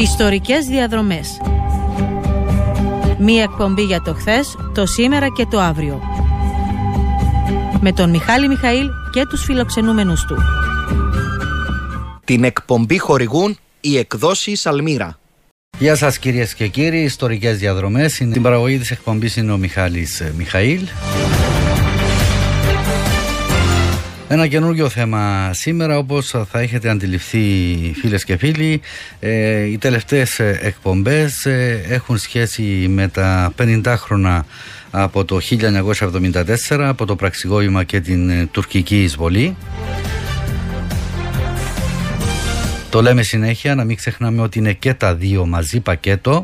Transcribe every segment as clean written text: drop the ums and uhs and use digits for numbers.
Ιστορικές διαδρομές. Μία εκπομπή για το χθες, το σήμερα και το αύριο. Με τον Μιχάλη Μιχαήλ και τους φιλοξενούμενους του. Την εκπομπή χορηγούν οι εκδόσεις Αλμύρα. Γεια σας κυρίες και κύριοι, ιστορικές διαδρομές. Στην παραγωγή της εκπομπής είναι ο Μιχάλης Μιχαήλ. Ένα καινούργιο θέμα σήμερα, όπως θα έχετε αντιληφθεί φίλες και φίλοι. Οι τελευταίες εκπομπές έχουν σχέση με τα 50 χρόνια από το 1974, από το πραξικόπημα και την τουρκική εισβολή. Το λέμε συνέχεια, να μην ξεχνάμε ότι είναι και τα δύο μαζί πακέτο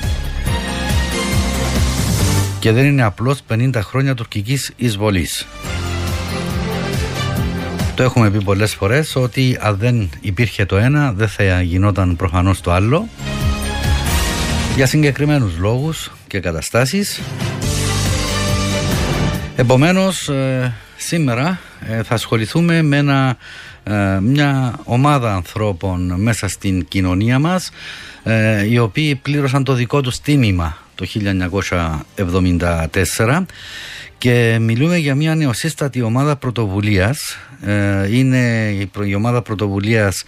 και δεν είναι απλώς 50 χρόνια τουρκικής εισβολής. Το έχουμε πει πολλές φορές ότι αν δεν υπήρχε το ένα δεν θα γινόταν προφανώς το άλλο, για συγκεκριμένους λόγους και καταστάσεις. Επομένως σήμερα θα ασχοληθούμε με μια ομάδα ανθρώπων μέσα στην κοινωνία μας, οι οποίοι πλήρωσαν το δικό τους τίμημα το 1974 και μιλούμε για μια νεοσύστατη ομάδα πρωτοβουλίας. Είναι η ομάδα πρωτοβουλίας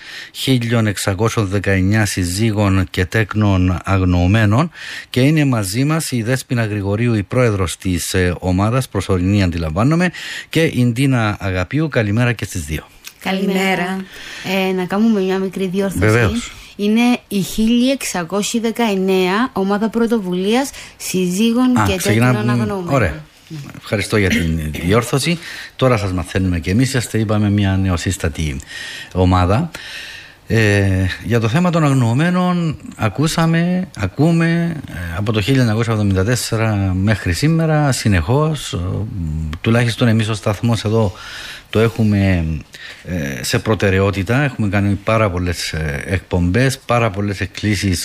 1619 συζύγων και τέκνων αγνοωμένων και είναι μαζί μας η Δέσποινα Γρηγορίου, η πρόεδρος της ομάδας, προσωρινή αντιλαμβάνομαι, και η Ντίνα Αγαπίου. Καλημέρα και στις δύο. Καλημέρα. Να κάνουμε μια μικρή διόρθωση. Βεβαίως. Είναι η 1619 ομάδα πρωτοβουλίας συζύγων και τέκνων αγνοωμένων. Ωραία. Ευχαριστώ για την διόρθωση. Τώρα σας μαθαίνουμε και εμείς. Είπαμε μια νεοσύστατη ομάδα. Για το θέμα των αγνοωμένων ακούμε από το 1974 μέχρι σήμερα συνεχώς, τουλάχιστον εμείς ο σταθμός εδώ το έχουμε σε προτεραιότητα. Έχουμε κάνει πάρα πολλές εκπομπές, πάρα πολλές εκκλήσεις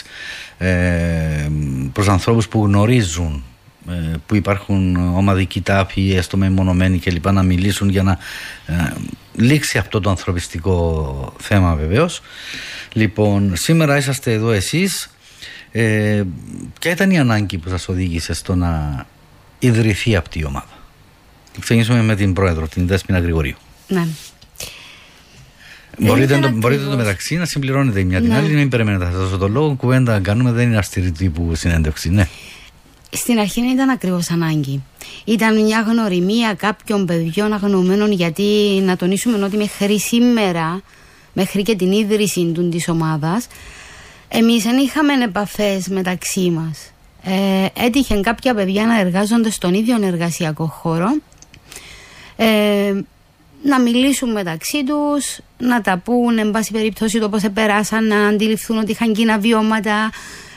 προς ανθρώπους που γνωρίζουν που υπάρχουν ομαδικοί τάφοι, έστω μεμονωμένοι κλπ, να μιλήσουν για να λήξει αυτό το ανθρωπιστικό θέμα βεβαίως. Λοιπόν, σήμερα είσαστε εδώ εσείς. Ποια ήταν η ανάγκη που σας οδήγησε στο να ιδρυθεί αυτή η ομάδα? Ξεκινήσουμε με την πρόεδρο, την Δέσποινα Γρηγορίου. Ναι. Μπορείτε το μεταξύ να συμπληρώνετε μια την άλλη, μην περιμένετε, θα σας δώσω το λόγο. Κουβέντα κάνουμε, δεν είναι αυστηρή τύπου συνέντευξη. Ναι. Στην αρχή δεν ήταν ακριβώς ανάγκη. Ήταν μια γνωριμία κάποιων παιδιών αγνοωμένων, γιατί να τονίσουμε ότι μέχρι σήμερα, μέχρι και την ίδρυση της ομάδας, εμείς δεν είχαμε επαφές μεταξύ μας. Έτυχε κάποια παιδιά να εργάζονται στον ίδιο εργασιακό χώρο, να μιλήσουν μεταξύ τους, να τα πούν εν πάση περιπτώσει το πώς επεράσαν, να αντιληφθούν ότι είχαν κοινά βιώματα,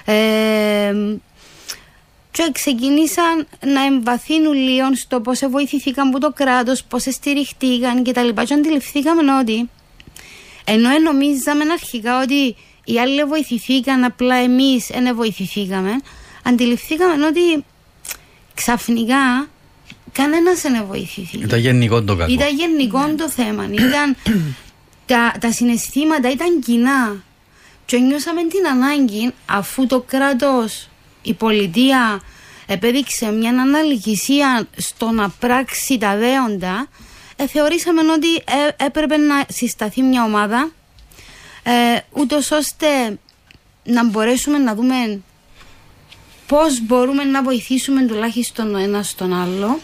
και ξεκινήσαν να εμβαθύνουν λίγο στο πώς βοηθηθήκαν από το κράτος, πώς στηριχτήκαν κτλ. Και αντιληφθήκαμε ότι ενώ νομίζαμε αρχικά ότι οι άλλοι βοηθηθήκαν, απλά εμείς δεν βοηθηθήκαμε, αντιληφθήκαμε ότι ξαφνικά κανένας δεν βοηθηθήκε. Ήταν γενικό το κακό. Ήταν γενικό το θέμα. Ήταν τα συναισθήματα ήταν κοινά. Και νιώσαμε την ανάγκη, αφού το κράτος, η πολιτεία επέδειξε μια αναλογησία στο να πράξει τα δέοντα, θεωρήσαμε ότι έπρεπε να συσταθεί μια ομάδα, ούτως ώστε να μπορέσουμε να δούμε πώς μπορούμε να βοηθήσουμε τουλάχιστον ο ένας τον άλλο,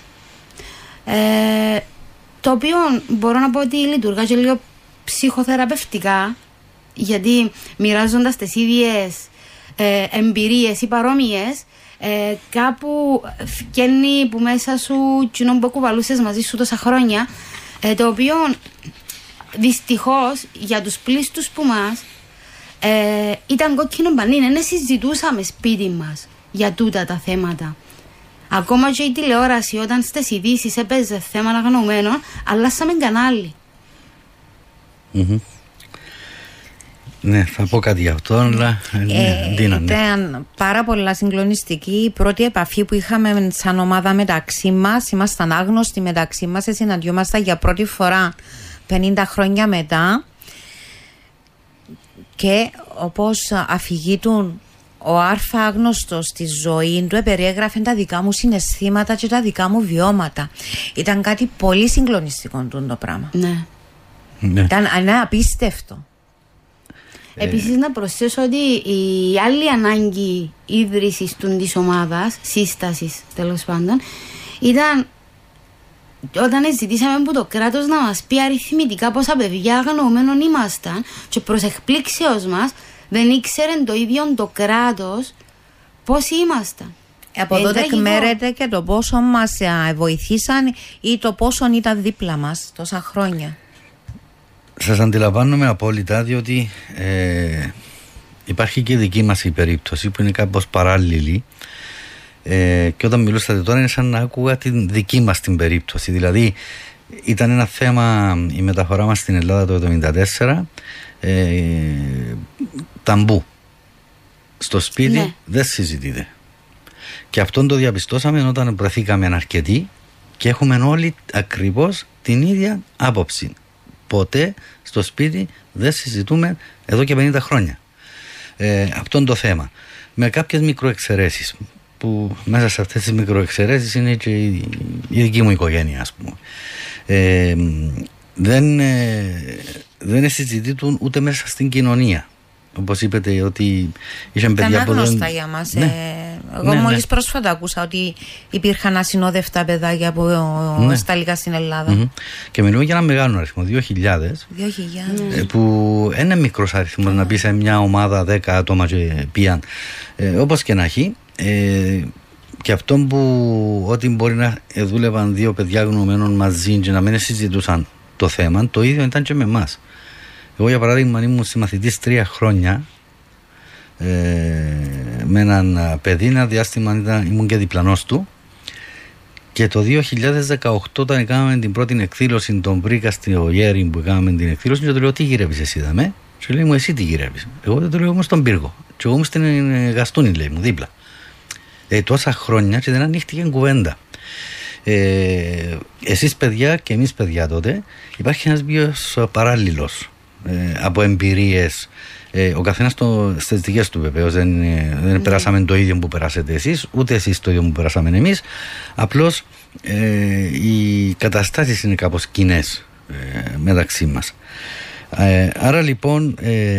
το οποίο μπορώ να πω ότι λειτουργά και λίγο ψυχοθεραπευτικά, γιατί μοιράζοντας τις ίδιες εμπειρίες ή παρόμοιες, κάπου φκένει που μέσα σου κοινό που κουβαλούσες μαζί σου τόσα χρόνια, το οποίο δυστυχώς για τους πλήστους που μας ήταν κόκκινο πανί. Δεν συζητούσαμε σπίτι μας για τούτα τα θέματα. Ακόμα και η τηλεόραση, όταν στις ειδήσεις έπαιζε θέμα αγνοωμένων, αλλάσαμε κανάλι. Ναι, θα πω κάτι για αυτό, αλλά ήταν πάρα πολλά συγκλονιστική η πρώτη επαφή που είχαμε σαν ομάδα μεταξύ μας. Ήμασταν άγνωστοι μεταξύ μας, συναντιόμασταν για πρώτη φορά 50 χρόνια μετά. Και όπως αφηγήτουν ο άρφα άγνωστος στη ζωή του, περιέγραφε τα δικά μου συναισθήματα και τα δικά μου βιώματα. Ήταν κάτι πολύ συγκλονιστικό το πράγμα. Ναι. Ήταν απίστευτο. Επίσης να προσθέσω ότι η άλλη ανάγκη ίδρυσης της ομάδας, σύστασης τέλος πάντων, ήταν όταν ζητήσαμε από το κράτος να μας πει αριθμητικά πόσα παιδιά αγνοωμένων ήμασταν, και προς εκπλήξεως μας δεν ήξερε το ίδιο το κράτος πόσοι ήμασταν. Από εδώ εκμέρεται και το πόσο μας βοηθήσαν ή το πόσο ήταν δίπλα μας τόσα χρόνια. Σας αντιλαμβάνομαι απόλυτα, διότι υπάρχει και η δική μας η περίπτωση που είναι κάπως παράλληλη, και όταν μιλούσατε τώρα είναι σαν να άκουγα την δική μας την περίπτωση. Δηλαδή ήταν ένα θέμα η μεταφορά μας στην Ελλάδα το 1974, ταμπού. Στο σπίτι, ναι, δεν συζητείται. Και αυτόν το διαπιστώσαμε όταν βρεθήκαμε αρκετοί και έχουμε όλοι ακριβώς την ίδια άποψη. Ποτέ στο σπίτι δεν συζητούμε εδώ και 50 χρόνια αυτόν το θέμα, με κάποιες μικροεξαιρέσεις, που μέσα σε αυτές τις μικροεξαιρέσεις είναι και η δική μου οικογένεια, ας πούμε. Δεν συζητούν ούτε μέσα στην κοινωνία. Όπως είπατε ότι είχαν παιδιά που δεν... Ήταν άγνωστα για μας. Ναι. Εγώ μόλις πρόσφατα άκουσα ότι υπήρχαν ασυνόδευτα παιδάκια στα λίγα στην Ελλάδα. Και μιλούμε για ένα μεγάλο αριθμό, 2.000. Που είναι μικρός αριθμός να πει σε μια ομάδα 10 άτομα και πήγαν. Όπως και να έχει. Και αυτό που ότι μπορεί να δούλευαν δύο παιδιά γνωμένων μαζί και να μην συζητούσαν το θέμα, το ίδιο ήταν και με εμάς. Εγώ για παράδειγμα ήμουν συμμαθητής 3 χρόνια με έναν παιδί, ένα διάστημα ήμουν και διπλανός του, και το 2018 όταν κάναμε την πρώτη εκδήλωση, τον βρήκα στο Γέρι που κάναμε την εκδήλωση και του λέω τι γυρεύεις εσύ δαμέ, και λέει μου εσύ τι γυρεύεις, εγώ δεν το λέω, ήμουν στον πύργο και εγώ ήμουν στην Γαστούνη, λέει μου, δίπλα. Τόσα χρόνια και δεν ανοίχτηκε κουβέντα. Εσείς παιδιά και εμείς παιδιά τότε, υπάρχει ένας βίος παράλληλος από εμπειρίες, ο καθένας στις δικές του βεβαίως, δεν περάσαμε το ίδιο που περάσετε εσείς, ούτε εσείς το ίδιο που περάσαμε εμείς, απλώς οι καταστάσεις είναι κάπως κοινές μεταξύ μας. Άρα λοιπόν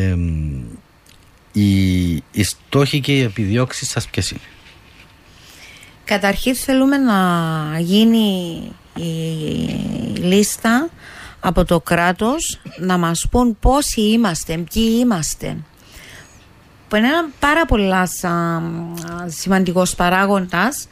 οι στόχοι και οι επιδιώξεις σας ποιες είναι? Καταρχήν θέλουμε να γίνει η λίστα από το κράτος, να μας πούν πόσοι είμαστε, ποιοι είμαστε. Που είναι ένα πάρα πολύ σημαντικός παράγοντας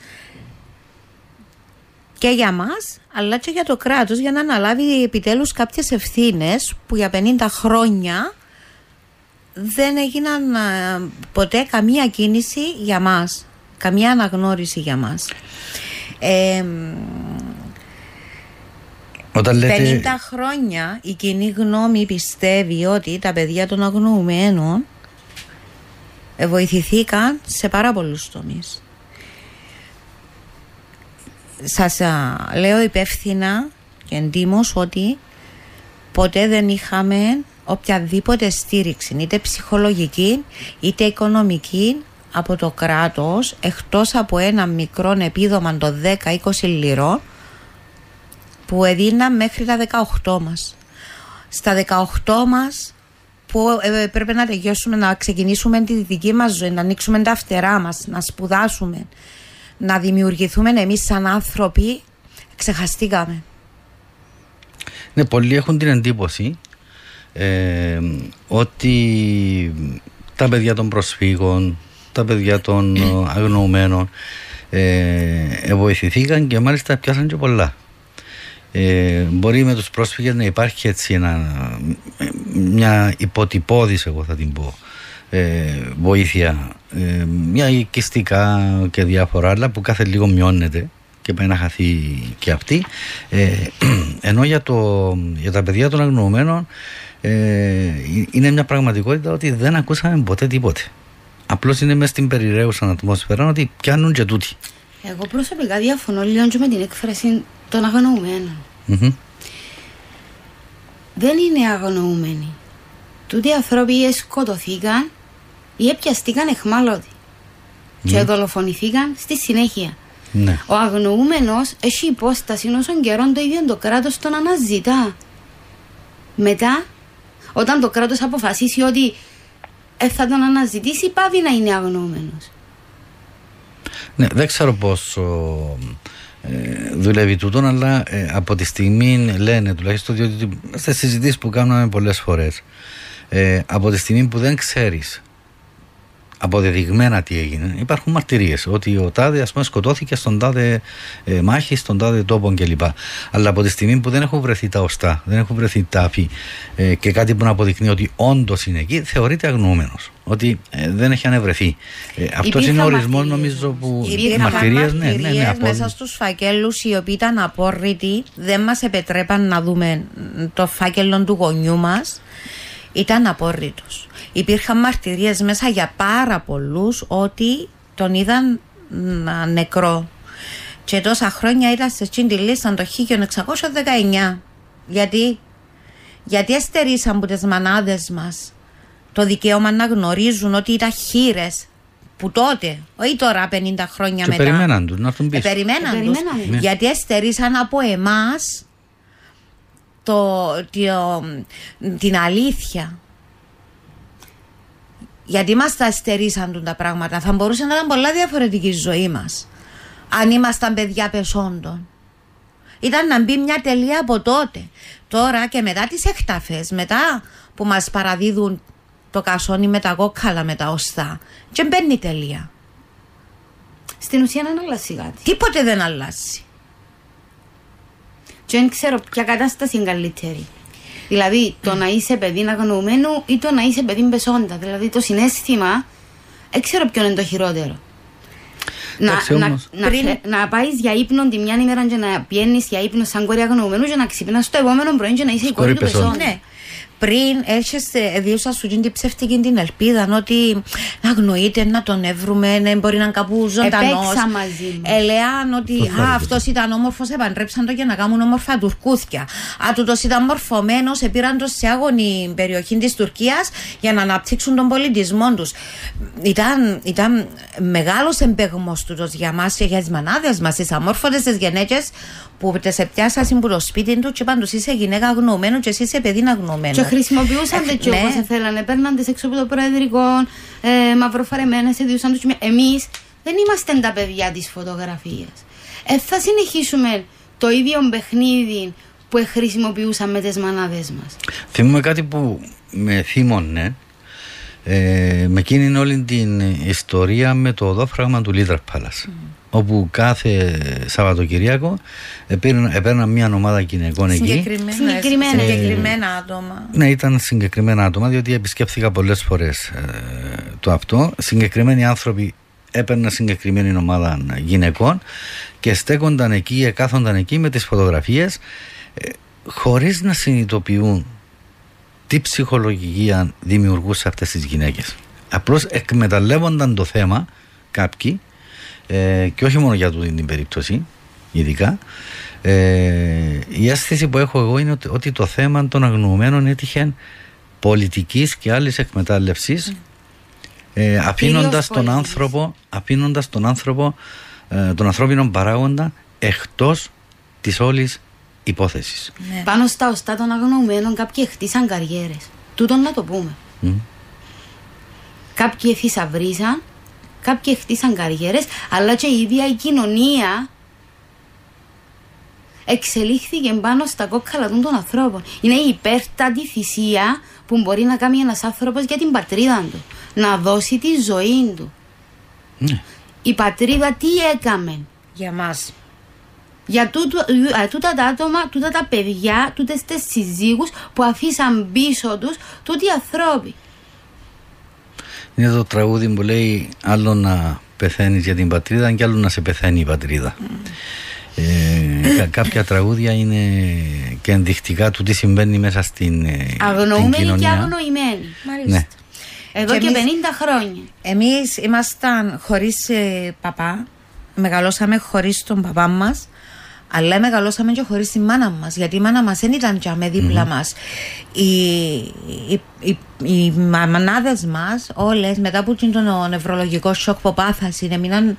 και για μας, αλλά και για το κράτος, για να αναλάβει επιτέλους κάποιες ευθύνες που για 50 χρόνια δεν έγιναν ποτέ καμία κίνηση για μας, καμία αναγνώριση για μας. Όταν λέτε... 50 χρόνια η κοινή γνώμη πιστεύει ότι τα παιδιά των αγνοουμένων βοηθηθήκαν σε πάρα πολλούς τομείς. Σας λέω υπεύθυνα και εντύμως ότι ποτέ δεν είχαμε οποιαδήποτε στήριξη, είτε ψυχολογική είτε οικονομική, από το κράτος, εκτός από ένα μικρό επίδομα των 10-20 λιρών που έδιναν μέχρι τα 18 μας. Στα 18 μας που πρέπει να τελειώσουμε, να ξεκινήσουμε τη δική μας ζωή, να ανοίξουμε τα φτερά μας, να σπουδάσουμε, να δημιουργηθούμε εμείς σαν άνθρωποι, ξεχαστήκαμε. Ναι, πολλοί έχουν την εντύπωση ότι τα παιδιά των προσφύγων, τα παιδιά των αγνοωμένων βοηθηθήκαν και μάλιστα πιάσαν και πολλά. Μπορεί με τους πρόσφυγες να υπάρχει έτσι μια υποτυπώδης, εγώ θα την πω, βοήθεια, μια οικιστικά και διάφορα άλλα που κάθε λίγο μειώνεται και πάει να χαθεί και αυτή, ενώ για τα παιδιά των αγνοωμένων είναι μια πραγματικότητα ότι δεν ακούσαμε ποτέ τίποτε. Απλώς είναι μέσα στην περιραίουσα ατμόσφαιρα ότι πιάνουν και τούτοι. Εγώ προσωπικά διαφωνώ λίγο και με την έκφραση των αγνοουμένων. Δεν είναι αγνοούμενοι. Τούτοι οι άνθρωποι σκοτωθήκαν ή έπιαστηκαν εχμάλωτοι και δολοφονηθήκαν στη συνέχεια. Ναι. Ο αγνοούμενος έχει υπόσταση όσων καιρών το ίδιο το κράτος τον αναζητά. Μετά, όταν το κράτος αποφασίσει ότι θα τον αναζητήσει, πάβει να είναι αγνοούμενος. Ναι, δεν ξέρω πώς δουλεύει τούτον, αλλά από τη στιγμή λένε, τουλάχιστον, διότι στις συζητήσεις που κάνουμε πολλές φορές, από τη στιγμή που δεν ξέρεις αποδεδειγμένα τι έγινε, υπάρχουν μαρτυρίες ότι ο τάδε, ας πούμε, σκοτώθηκε στον τάδε μάχη, στον τάδε τόπο κλπ. Αλλά από τη στιγμή που δεν έχουν βρεθεί τα οστά, δεν έχουν βρεθεί τάφοι και κάτι που να αποδεικνύει ότι όντως είναι εκεί, θεωρείται αγνοούμενος. Ότι δεν έχει ανεβρεθεί. Αυτός είναι ο ορισμός, νομίζω, που υπήρχαν μαρτυρίες, μέσα στους φακέλους οι οποίοι ήταν απόρριτοι, δεν μας επιτρέπαν να δούμε το φάκελο του γονιού μας. Ήταν απόρριτος. Υπήρχαν μαρτυρίες μέσα για πάρα πολλούς ότι τον είδαν νεκρό. Και τόσα χρόνια ήταν σε εκείνη τη λίστα το 1619. Γιατί εστερήσαν από τις μανάδες μας το δικαίωμα να γνωρίζουν ότι ήταν χήρες που τότε, όχι τώρα 50 χρόνια και μετά. Περιμέναν τους να έρθουν πίσω. Περιμέναν τους. Ναι. Γιατί εστερήσαν από εμάς την αλήθεια. Γιατί μας τα στερήσαν τα πράγματα. Θα μπορούσε να ήταν πολλά διαφορετική η ζωή μας αν ήμασταν παιδιά πεσόντων. Ήταν να μπει μια τελεία από τότε. Τώρα και μετά τις εκταφές, μετά που μας παραδίδουν το κασόνι με τα κόκκαλα, με τα οστά, και μπαίνει τελεία. Στην ουσία δεν αλλάζει κάτι. Τίποτε δεν αλλάζει. Και δεν ξέρω ποια κατάσταση είναι καλύτερη. Δηλαδή το να είσαι παιδί αγνοουμένου ή το να είσαι παιδί πεσόντα. Δηλαδή το συναίσθημα, δεν ξέρω ποιο είναι το χειρότερο. Να πάει για ύπνο τη μια ημέρα και να πιένεις για ύπνο σαν κόρη αγνοουμένου και να ξυπνάς το επόμενο πρωί και να είσαι η κόρη του πεσόντα. Ναι. Πριν έρχεσαι, δίωσα σου την ψεύτικη την ελπίδα ότι να αγνοείται, να τον έβρουμε, να μπορεί να είναι κάπου ζωντανός. Επέξα μαζί μου. Ελέαν ότι αυτός ήταν όμορφος, επαντρέψαν το για να κάνουν όμορφα τουρκούθια. Τούτος ήταν μορφωμένος, επήραν το σε άγωνη περιοχή της Τουρκίας για να αναπτύξουν τον πολιτισμό τους. Ήταν μεγάλος εμπεγμός τούτος για μας και για τις μανάδες μας, τις αμόρφωτες τις γυναίκες που σε πιάσασαν από το σπίτι του και είπαν τους είσαι γυναίκα αγνοωμένου και εσύ είσαι παιδί αγνοωμένο. Και χρησιμοποιούσαν τέτοιο όπως θέλανε, παίρναν τις έξω από το προεδρικό, μαυροφαρεμένες, εδιούσαν τους. Εμείς δεν είμαστε τα παιδιά της φωτογραφίας. Θα συνεχίσουμε το ίδιο παιχνίδι που χρησιμοποιούσαν με τις μανάδες μας. Θυμούμε κάτι που με θύμωνε, με εκείνη όλη την ιστορία με το οδόφραγμα του Leader Palace. Όπου κάθε Σαββατοκυριακό έπαιρναν μια ομάδα γυναικών εκεί. Συγκεκριμένα άτομα. Ναι, ήταν συγκεκριμένα άτομα, διότι επισκέφθηκα πολλές φορές το αυτό. Συγκεκριμένοι άνθρωποι έπαιρναν συγκεκριμένη ομάδα γυναικών και στέκονταν εκεί, κάθονταν εκεί με τις φωτογραφίες, χωρίς να συνειδητοποιούν τι ψυχολογία δημιουργούσε αυτές τις γυναίκες. Απλώς εκμεταλλεύονταν το θέμα κάποιοι, και όχι μόνο για την περίπτωση ειδικά. Η αίσθηση που έχω εγώ είναι ότι το θέμα των αγνοωμένων έτυχε πολιτικής και άλλης εκμετάλλευσης, αφήνοντας τον άνθρωπο, τον ανθρώπινο παράγοντα εκτός της όλης υπόθεσης. Ναι. Πάνω στα οστά των αγνοωμένων κάποιοι χτίσαν καριέρες. Τούτον να το πούμε. Κάποιοι εφησαυρίσαν, κάποιοι χτίσαν καριέρες, αλλά και η ίδια η κοινωνία εξελίχθηκε πάνω στα κόκκαλα των ανθρώπων. Είναι η υπέρτατη θυσία που μπορεί να κάνει ένας άνθρωπος για την πατρίδα του. Να δώσει τη ζωή του. Η πατρίδα τι έκαμε για μας? Για τούτα τα άτομα, τούτα τα παιδιά, τούτες τις συζύγους που αφήσαν πίσω τους τούτοι ανθρώποι. Είναι το τραγούδι που λέει άλλο να πεθαίνεις για την πατρίδα και άλλο να σε πεθαίνει η πατρίδα. Κάποια τραγούδια είναι και ενδεικτικά του τι συμβαίνει μέσα στην κοινωνία. Αγνοούμενοι και αγνοημένοι. Ναι. Εδώ και 50 χρόνια. Εμείς ήμασταν χωρίς παπά, μεγαλώσαμε χωρίς τον παπά μας, Αλλά μεγαλώσαμε και χωρίς τη μάνα μας, γιατί η μάνα μας δεν ήταν και με δίπλα μας. Οι μανάδες μας όλες μετά από το νευρολογικό σοκ που πάθασαν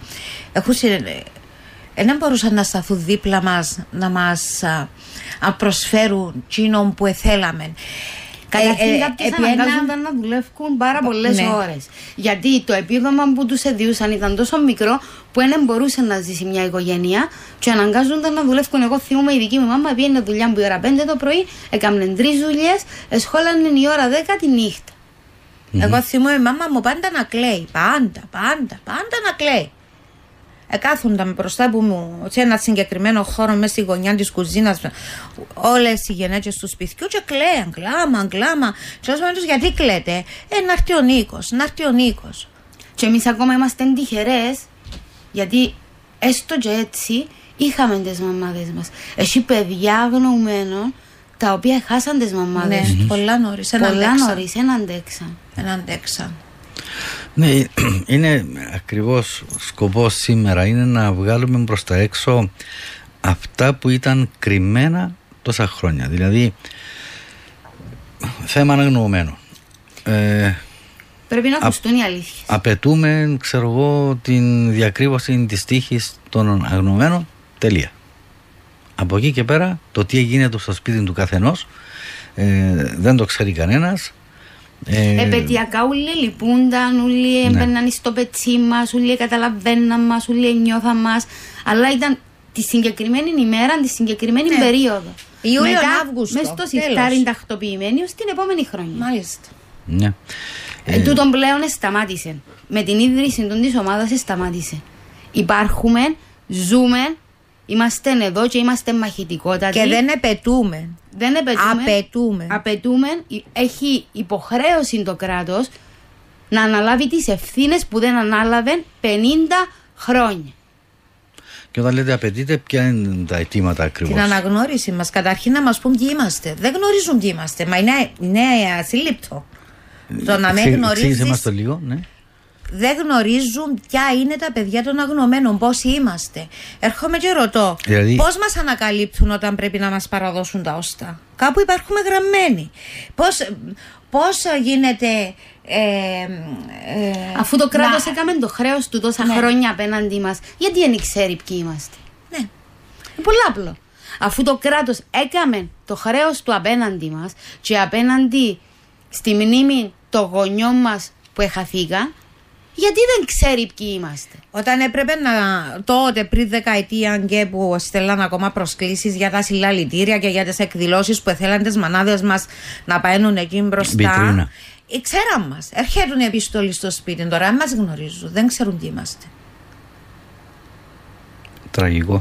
δεν μπορούσαν να σταθούν δίπλα μας, να μας προσφέρουν εκείνο που θέλαμε. Καταρχήν κάποιες αναγκάζονταν να δουλεύουν πάρα πολλές ώρες. Γιατί το επίδομα που τους εδιούσαν ήταν τόσο μικρό που δεν μπορούσε να ζήσει μια οικογένεια και αναγκάζονταν να δουλεύουν. Εγώ θυμούμαι η δική μου μάμα πήγαινε δουλειά μου η ώρα 5 το πρωί, έκαναν 3 δουλειές, σχόλανε η ώρα 10 τη νύχτα. Εγώ θυμούμαι η μάμα μου πάντα να κλαίει. Πάντα να κλαίει. Κάθονταν μπροστά που μου σε ένα συγκεκριμένο χώρο μέσα στη γωνιά της κουζίνας, όλες οι γενέτσες του σπιτιού και κλαίαν, κλάμα. Και όσο τους γιατί κλαίτε, να έρθει ο Νίκος. Και εμείς ακόμα είμαστε τυχερές, γιατί έστω και έτσι είχαμε τις μαμάδες μας. Έχει παιδιά αγνοουμένων τα οποία χάσαν τις μαμάδες τους. Πολλά νωρίς, δεν αντέξαν. Ναι, είναι ακριβώς σκοπός σήμερα, είναι να βγάλουμε προς τα έξω αυτά που ήταν κρυμμένα τόσα χρόνια. Δηλαδή, θέμα αναγνωμένο. Πρέπει να ακουστούν οι αλήθειες. Απαιτούμε, ξέρω εγώ, την διακρύβωση της τύχης των αγνωμένων. Τελεία. Από εκεί και πέρα, το τι γίνεται στο σπίτι του καθενός δεν το ξέρει κανένας. Επαιτειακά ούλοι λυπούνταν, ούλοι έμπαιναν στο πετσί μας, ούλοι καταλαβαίναν μας, ούλοι νιώθαν μας, αλλά ήταν τη συγκεκριμένη ημέρα, τη συγκεκριμένη περίοδο. Ιούλιο-Αύγουστο. Μες στο σιρτάρι τακτοποιημένοι ως την επόμενη χρονιά. Μάλιστα. Ναι. Τούτον πλέον σταμάτησε. Με την ίδρυση της ομάδας σταμάτησε. Υπάρχουμε, ζούμε, είμαστε εδώ και είμαστε μαχητικότατοι. Και δεν επαιτούμε. Απαιτούμε. Έχει υποχρέωση το κράτος να αναλάβει τις ευθύνες που δεν ανάλαβε 50 χρόνια. Και όταν λέτε απαιτείτε, ποια είναι τα αιτήματα ακριβώς? Την αναγνώριση μας. Καταρχήν να μας πούν ποιοι είμαστε. Δεν γνωρίζουν ποιοι είμαστε. Μα είναι ασύλληπτο. Το να με γνωρίζεις. Το λίγο, ναι. Δεν γνωρίζουν ποια είναι τα παιδιά των αγνωμένων, πόσοι είμαστε. Έρχομαι και ρωτώ, δηλαδή, πώς μας ανακαλύπτουν όταν πρέπει να μας παραδώσουν τα ώστα? Κάπου υπάρχουμε γραμμένοι. Πώς γίνεται... Αφού το κράτος έκαμε το χρέος του τόσα χρόνια απέναντι μας, γιατί δεν ξέρει ποιοι είμαστε? Ναι. Είναι πολύ απλό. Αφού το κράτος έκαμε το χρέος του απέναντι μας και απέναντι στη μνήμη των γονιών μας που εχαθήκαν, γιατί δεν ξέρει ποιοι είμαστε? Όταν έπρεπε τότε πριν δεκαετία και που στέλναν ακόμα προσκλήσεις για τα συλλαλητήρια και για τις εκδηλώσεις που θέλαν τις μανάδες μας να παίρνουν εκεί μπροστά, ξέραν μας. Έρχεται η επιστολή στο σπίτι, τώρα μας γνωρίζουν, δεν ξέρουν τι είμαστε. Τραγικό.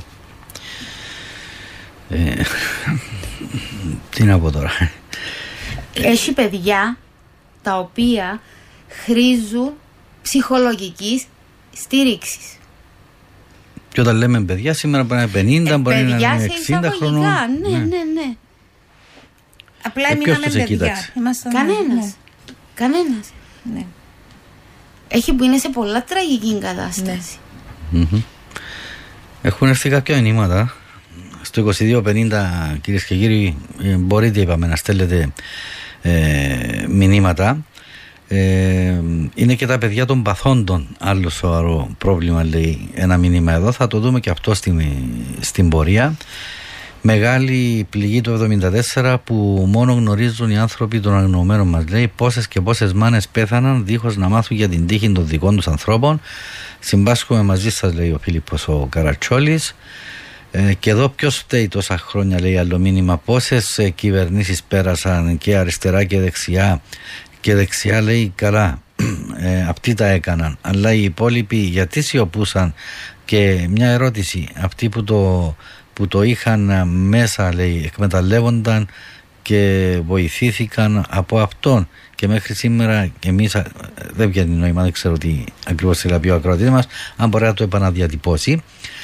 Τι να πω τώρα? Έχει παιδιά τα οποία χρήζουν ψυχολογικής στήριξης. Και όταν λέμε παιδιά, σήμερα μπορεί να είναι 50, μπορεί να είναι 60 χρονών. Ναι. Απλά έμειναμε παιδιά. Κανένας. Ναι. Έχει που είναι σε πολλά τραγική κατάσταση. Ναι. Έχουν έρθει κάποια μηνύματα. Στο 2250, κυρίες και κύριοι, μπορείτε, είπαμε, να στέλνετε μηνύματα. Είναι και τα παιδιά των παθόντων άλλο σοβαρό πρόβλημα, λέει ένα μήνυμα εδώ. Θα το δούμε και αυτό στην πορεία. Μεγάλη πληγή το 1974 που μόνο γνωρίζουν οι άνθρωποι των αγνοωμένων μας, λέει. Πόσες και πόσες μάνες πέθαναν δίχως να μάθουν για την τύχη των δικών τους ανθρώπων. Συμπάσχουμε μαζί σας, λέει ο Φίλιππος ο Καρατσόλης. Και εδώ ποιος φταίει τόσα χρόνια, λέει άλλο μήνυμα? Πόσες κυβερνήσεις πέρασαν και αριστερά και δεξιά? Και δεξιά, λέει, καλά, αυτοί τα έκαναν, αλλά οι υπόλοιποι γιατί σιωπούσαν? Και μια ερώτηση, αυτοί που το είχαν μέσα, λέει, εκμεταλλεύονταν και βοηθήθηκαν από αυτόν, και μέχρι σήμερα εμείς δεν βγαίνει νόημα, δεν ξέρω τι ακριβώς θέλει να πει ο ακροατής μας, αν μπορεί να το επαναδιατυπώσει.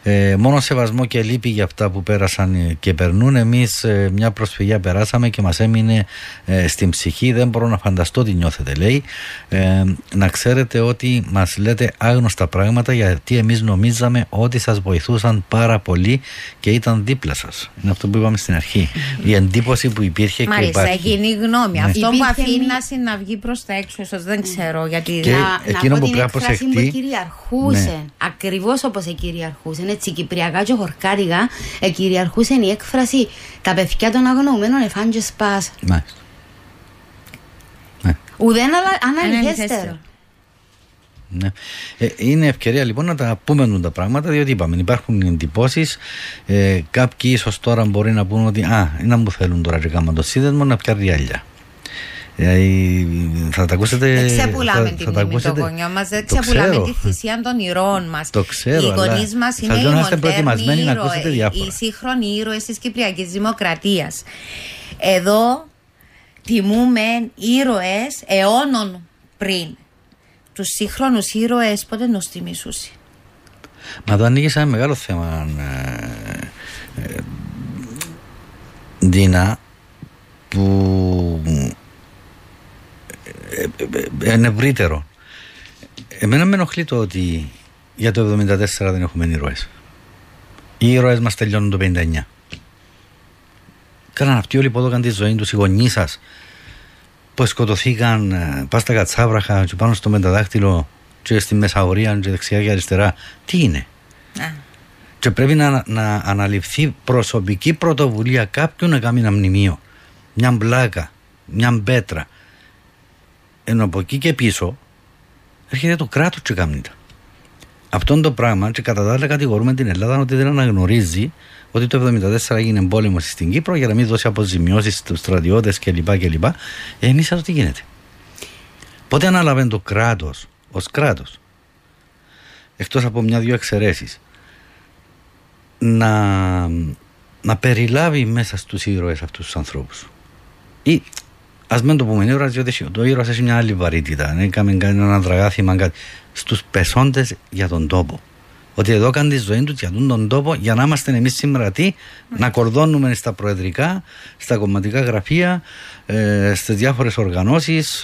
Μόνο σεβασμό και λύπη για αυτά που πέρασαν και περνούν. Εμείς μια προσφυγιά περάσαμε και μας έμεινε στην ψυχή. Δεν μπορώ να φανταστώ τι νιώθετε, λέει. Να ξέρετε ότι μας λέτε άγνωστα πράγματα, γιατί εμείς νομίζαμε ότι σας βοηθούσαν πάρα πολύ και ήταν δίπλα σας. Είναι αυτό που είπαμε στην αρχή. Η εντύπωση που υπήρχε. Μάλιστα, και υπάρχει. κοινή γνώμη. Αυτό Υπήρχε που αφήνει να βγει προς τα έξω, ίσως δεν ξέρω γιατί. Και εκείνο να που πω πρέπει να την έκφραση που προσεχτεί. κυριαρχούσε. Ακριβώς όπως κυριαρχούσε. Έτσι, κυπριακά και χορκάτικα κυριαρχούσε η έκφραση «Τα παιδιά των αγνοωμένων εφάν και σπάς». Μάλιστα. Ουδέν αναλυθέστερο. Ναι. Είναι ευκαιρία λοιπόν να τα πούμε τα πράγματα, διότι είπαμε υπάρχουν εντυπώσεις. Κάποιοι ίσως τώρα μπορεί να πούν ότι να μου θέλουν τώρα και κάμα το σύνδεσμο να πιάρει ριάλια. Θα τα ακούσετε. Δεν ξεπουλάμε την μνήμη των γονιών μας, δεν ξεπουλάμε τη θυσία των ηρώων μας. Το ξέρω. Οι γονείς μας είναι οι μοντέρνοι ήρωες, οι σύγχρονοι ήρωες της Κυπριακής Δημοκρατίας. Εδώ τιμούμε ήρωες αιώνων πριν. Τους σύγχρονους ήρωες πότε νος τιμήσουσι. Μα το ανοίγεις ένα μεγάλο θέμα, Ντίνα, που είναι ευρύτερο. Εμένα με ενοχλεί το ότι για το 1974 δεν έχουμε ήρωες. Οι ήρωες μας τελειώνουν το 1959. Κάναν αυτοί όλοι που έδωκαν τη ζωή τους, οι γονείς σας, που σκοτωθήκαν πας στα Κατσάβραχα και πάνω στο μεταδάχτυλο και στη Μεσαγωρία και δεξιά και αριστερά. Τι είναι? Και πρέπει να αναλυφθεί προσωπική πρωτοβουλία κάποιου να κάνει ένα μνημείο, μια μπλάκα, μια πέτρα. Ενώ από εκεί και πίσω έρχεται το κράτος και κάνει τα. Αυτό το πράγμα, και κατά τα άλλα κατηγορούμε την Ελλάδα ότι δεν αναγνωρίζει ότι το 1974 έγινε πόλεμος στην Κύπρο για να μην δώσει αποζημιώσεις στους στρατιώτες κλπ. Εμείς αυτό τι γίνεται? Πότε ανάλαβε το κράτος ως κράτος, εκτός από μια-δυο εξαιρέσεις, να περιλάβει μέσα στους ήρωες αυτούς τους ανθρώπους? Ή ας μην το πούμε ήρωας, διότι το ήρωας έχει μια άλλη βαρύτητα. Έκαμε ένα ανδραγάθημα στους πεσόντες για τον τόπο. Ότι εδώ κάνει τη ζωή του για τον τόπο, για να είμαστε εμείς σήμερα να κορδώνουμε στα προεδρικά, στα κομματικά γραφεία, στις διάφορες οργανώσεις,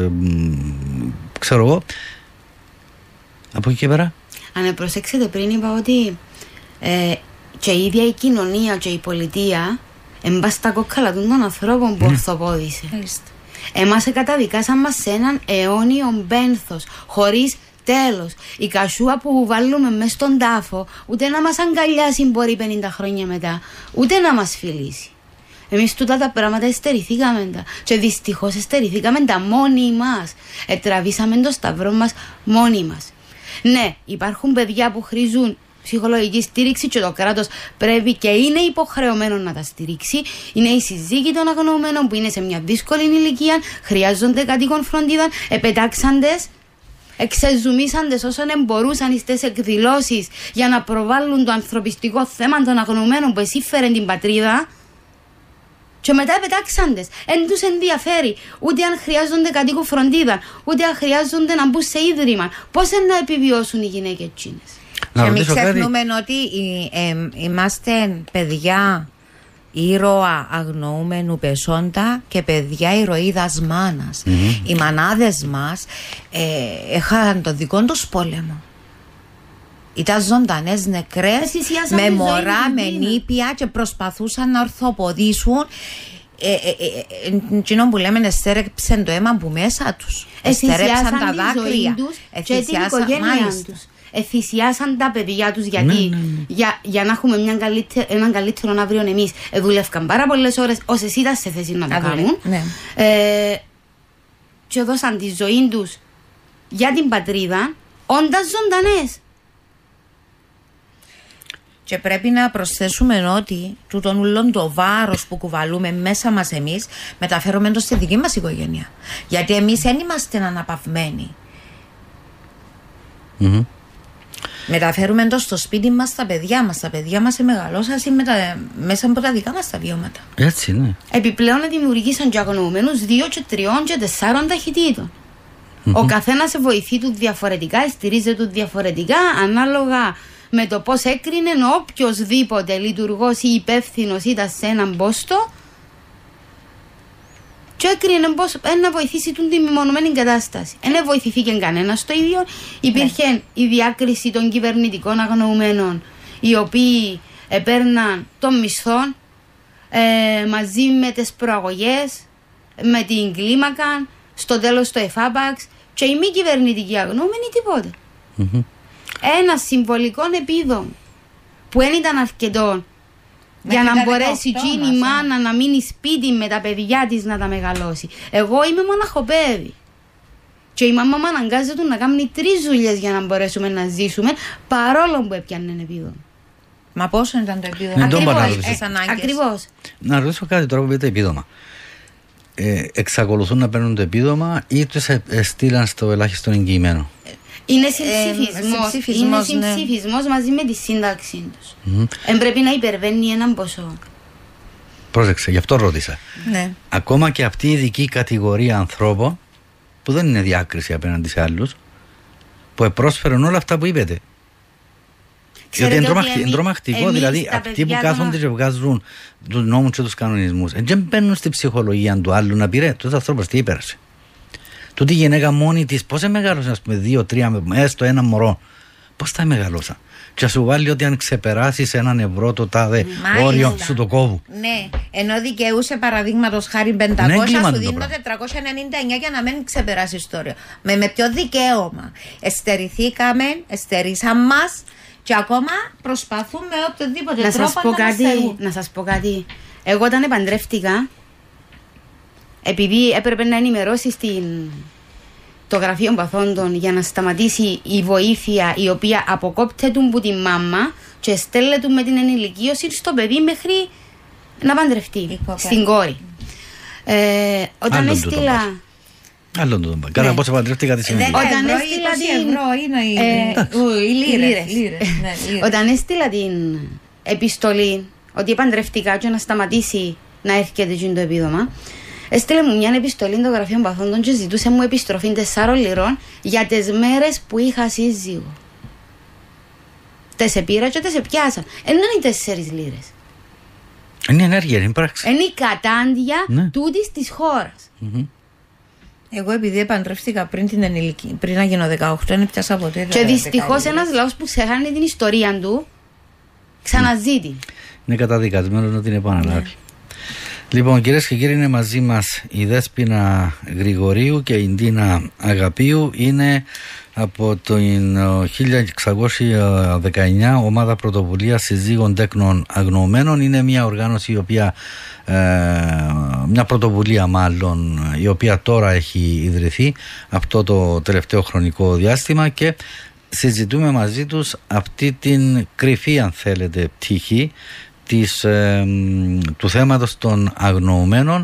ξέρω εγώ. Από εκεί και πέρα. Αν προσέξετε, πριν είπα ότι και η ίδια η κοινωνία και η πολιτεία εμπά στα κόκκαλα των ανθρώπων που ορθοπόδησε. Εμάς καταδικάσαν μας σε έναν αιώνιο πένθος, χωρίς τέλος. Η κασούα που βάλουμε μες στον τάφο ούτε να μας αγκαλιάσει μπορεί 50 χρόνια μετά, ούτε να μας φιλήσει. Εμείς τούτα τα πράγματα εστερηθήκαμε τα και δυστυχώς εστερηθήκαμε τα μόνοι μας. Τραβήσαμε το σταυρό μας μόνοι μας. Ναι, υπάρχουν παιδιά που χρήζουν ψυχολογική στήριξη και το κράτος πρέπει και είναι υποχρεωμένο να τα στηρίξει. Είναι οι σύζυγοι των αγνοωμένων που είναι σε μια δύσκολη ηλικία, χρειάζονται κατοίκον φροντίδα, επετάξαντες, εξεζουμίσαντες όσων μπορούσαν στις εκδηλώσεις για να προβάλλουν το ανθρωπιστικό θέμα των αγνοωμένων που εσύφεραν την πατρίδα. Και μετά επετάξαντες. Εν τους ενδιαφέρει ούτε αν χρειάζονται κατοίκου φροντίδα, ούτε αν χρειάζονται να μπουν σε ίδρυμα. Πώς να επιβιώσουν οι γυναίκες εκείνες? Και μην ξεχνούμε ότι είμαστε παιδιά ήρωα αγνοούμενου πεσόντα και παιδιά ηρωίδας μάνας. Οι μανάδες μας είχαν το δικό τους πόλεμο. Ήταν ζωντανές νεκρές με μωρά, με νήπια και προσπαθούσαν να ορθοποδήσουν. Εκείνο που λέμε εστέρεψαν το αίμα που μέσα τους, εστέρεψαν τα δάκρυα και την οικογένειά τους. Θυσιάσαν τα παιδιά τους γιατί για να έχουμε έναν καλύτερο αύριο εμείς. Δουλεύκαν πάρα πολλές ώρες όσες ήταν σε θέση να το κάνουν και δώσαν τη ζωή τους για την πατρίδα όντας ζωντανές. Και πρέπει να προσθέσουμε ότι τούτον ούλον το βάρος που κουβαλούμε μέσα μας εμείς μεταφέρουμε το στη δική μας οικογένεια. Γιατί εμείς δεν είμαστε αναπαυμένοι. Μεταφέρουμε το στο σπίτι μας στα παιδιά μας. Τα παιδιά μας μεγαλώσαν μέσα από τα δικά μας τα βιώματα. Έτσι, ναι. Επιπλέον δημιουργήσαν και αγνοωμένους 2 και 3 και 4 ταχυτήτων. Ο καθένας βοηθεί του διαφορετικά, στηρίζεται του διαφορετικά, ανάλογα με το πώς έκρινε οποιοσδήποτε λειτουργός ή υπεύθυνος ήταν σε έναν πόστο και έκρινε πώς να βοηθήσει την μεμονωμένη κατάσταση. Δεν βοηθηθήκε κανένα στο ίδιο. Υπήρχε η διάκριση των κυβερνητικών αγνοουμένων, οι οποίοι παίρναν των μισθών μαζί με τις προαγωγές, με την κλίμακα, στο τέλος το εφάπαξ, και οι μη κυβερνητικοί αγνοούμενοι τίποτε. Ένα συμβολικό επίδομα που δεν ήταν αρκετό για να μπορέσει η μάνα να μείνει σπίτι με τα παιδιά της να τα μεγαλώσει. Εγώ είμαι μοναχοπέδι και η μαμά μου αναγκάζεται να κάνει 3 δουλειές για να μπορέσουμε να ζήσουμε, παρόλο που έπιανε επίδομα. Μα πόσο ήταν το επίδομα? Ακριβώς. Να ρωτήσω κάτι τώρα που είπε το επίδομα. Εξακολουθούν να παίρνουν το επίδομα ή τους στείλαν στο ελάχιστο εγγυημένο? Είναι συμψηφισμός μαζί με τη σύνταξή τους. Πρέπει να υπερβαίνει έναν ποσό. Πρόσεξε, γι' αυτό ρώτησα. Ναι. Ακόμα και αυτή η ειδική κατηγορία ανθρώπων, που δεν είναι διάκριση απέναντι σε άλλους, που επρόσφεραν όλα αυτά που είπετε. Γιατί είναι τρομακτικό, δηλαδή αυτοί που κάθονται και βγάζουν τους νόμους και τους κανονισμούς, δεν μπαίνουν στη ψυχολογία του άλλου να πει ρε, τούτος άνθρωπος τι υπέρασε. Τούτη η γυναίκα μόνη της πώς μεγαλώσε, ας πούμε, 2-3, έστω ένα μωρό, πώς θα μεγαλώσα. Και σου βάλει ότι αν ξεπεράσεις €1 το τάδε όριο σου το κόβου. Ναι, ενώ δικαιούσε παραδείγματος χάρη 500, σου δίνω 499 για να μην ξεπεράσεις το όριο. Με ποιο δικαίωμα? Εστερήσαν μας και ακόμα προσπαθούν με οποιοδήποτε τρόπο να σας πω κάτι. Εγώ όταν επαντρεύτηκα, επειδή έπρεπε να ενημερώσει το γραφείο παθόντων για να σταματήσει η βοήθεια η οποία αποκόπτεται από τη μάμα και στέλνεται με την ενηλικίωση στο παιδί μέχρι να παντρευτεί στην κόρη. Όταν έστειλα... Άλλο το δούμε. Κάνα πώς παντρεύτηκα τι σημαίνει. Όταν έστειλα την επιστολή ότι παντρευτήκα και να σταματήσει να έρχεται το επίδομα, έστειλε μου μια επιστολή το γραφείο παθόντων και ζητούσε μου επιστροφή 4 λιρών για τις μέρες που είχα σύζυγο. Τες επήρα και τες επιάσαν. Είναι οι 4 λίρες. Είναι ενέργεια, είναι πράξη. Είναι η κατάντια τούτης της χώρας. Εγώ επειδή επαντρεύτηκα πριν να γίνω 18, δεν πιάσα ποτέ. Και δυστυχώς ένας λαός που ξεχάνει την ιστορία του ξαναζήτη. Είναι καταδικασμένο να την επαναλάβει. Λοιπόν, κυρίες και κύριοι, είναι μαζί μας η Δέσποινα Γρηγορίου και η Ντίνα Αγαπίου. Είναι από το 1619 ομάδα πρωτοβουλίας συζύγων τέκνων αγνοωμένων. Είναι μια οργάνωση η οποία, μια πρωτοβουλία μάλλον, η οποία τώρα έχει ιδρυθεί αυτό το τελευταίο χρονικό διάστημα και συζητούμε μαζί τους αυτή την κρυφή, αν θέλετε, πτυχή του θέματος των αγνοωμένων.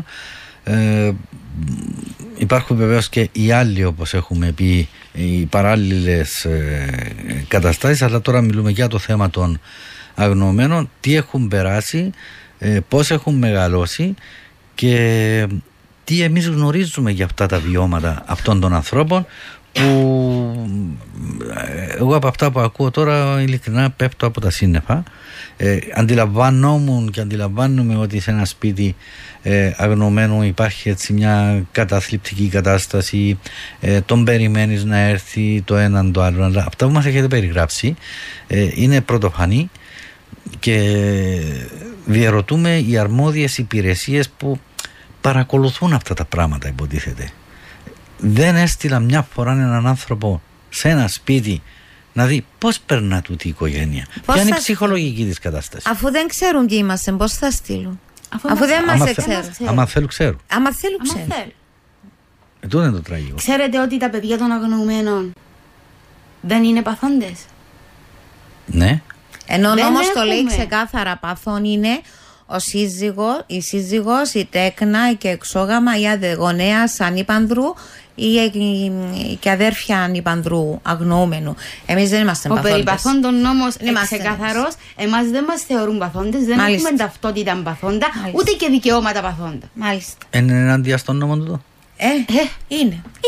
Υπάρχουν βεβαίως και οι άλλοι, όπως έχουμε πει, οι παράλληλες καταστάσεις, αλλά τώρα μιλούμε για το θέμα των αγνοωμένων, τι έχουν περάσει, πώς έχουν μεγαλώσει και τι εμείς γνωρίζουμε για αυτά τα βιώματα αυτών των ανθρώπων, που εγώ από αυτά που ακούω τώρα ειλικρινά πέφτω από τα σύννεφα. Αντιλαμβάνομαι και αντιλαμβάνομαι ότι σε ένα σπίτι αγνωμένο υπάρχει έτσι μια καταθλιπτική κατάσταση, τον περιμένεις να έρθει το έναν το άλλο, αλλά αυτά που μας έχετε περιγράψει είναι πρωτοφανή και διαρωτούμε οι αρμόδιες υπηρεσίες που παρακολουθούν αυτά τα πράγματα, υποτίθεται. Δεν έστειλα μια φορά έναν άνθρωπο σε ένα σπίτι να δει πώς περνά τούτη η οικογένεια, ποια είναι η ψυχολογική της κατάσταση. Αφού δεν ξέρουν ποιοι είμαστε, πώς θα στείλουν? Αφού δεν μας ξέρουν. Άμα θέλουν, ξέρουν. Άμα θέλουν, ξέρουν. Αυτό είναι το τραγικό. Ξέρετε ότι τα παιδιά των αγνοωμένων δεν είναι παθόντες? Ναι. Ενώ ο νόμος το λέει ξεκάθαρα, παθόν είναι η σύζυγος, η τέκνα και εξόγαμα, η αδεγονέας ανήπανδρου ή και αδέρφια ανήπανδρου αγνοούμενου. Εμείς δεν είμαστε παθόντες. Ο περιπαθόντων νόμος είναι ξεκαθαρός. Εμάς δεν μας θεωρούν παθόντες, δεν έχουμε ταυτότητα παθόντα, ούτε και δικαιώματα παθόντα. Μάλιστα. Είναι ενάντια στον νόμο του? Είναι.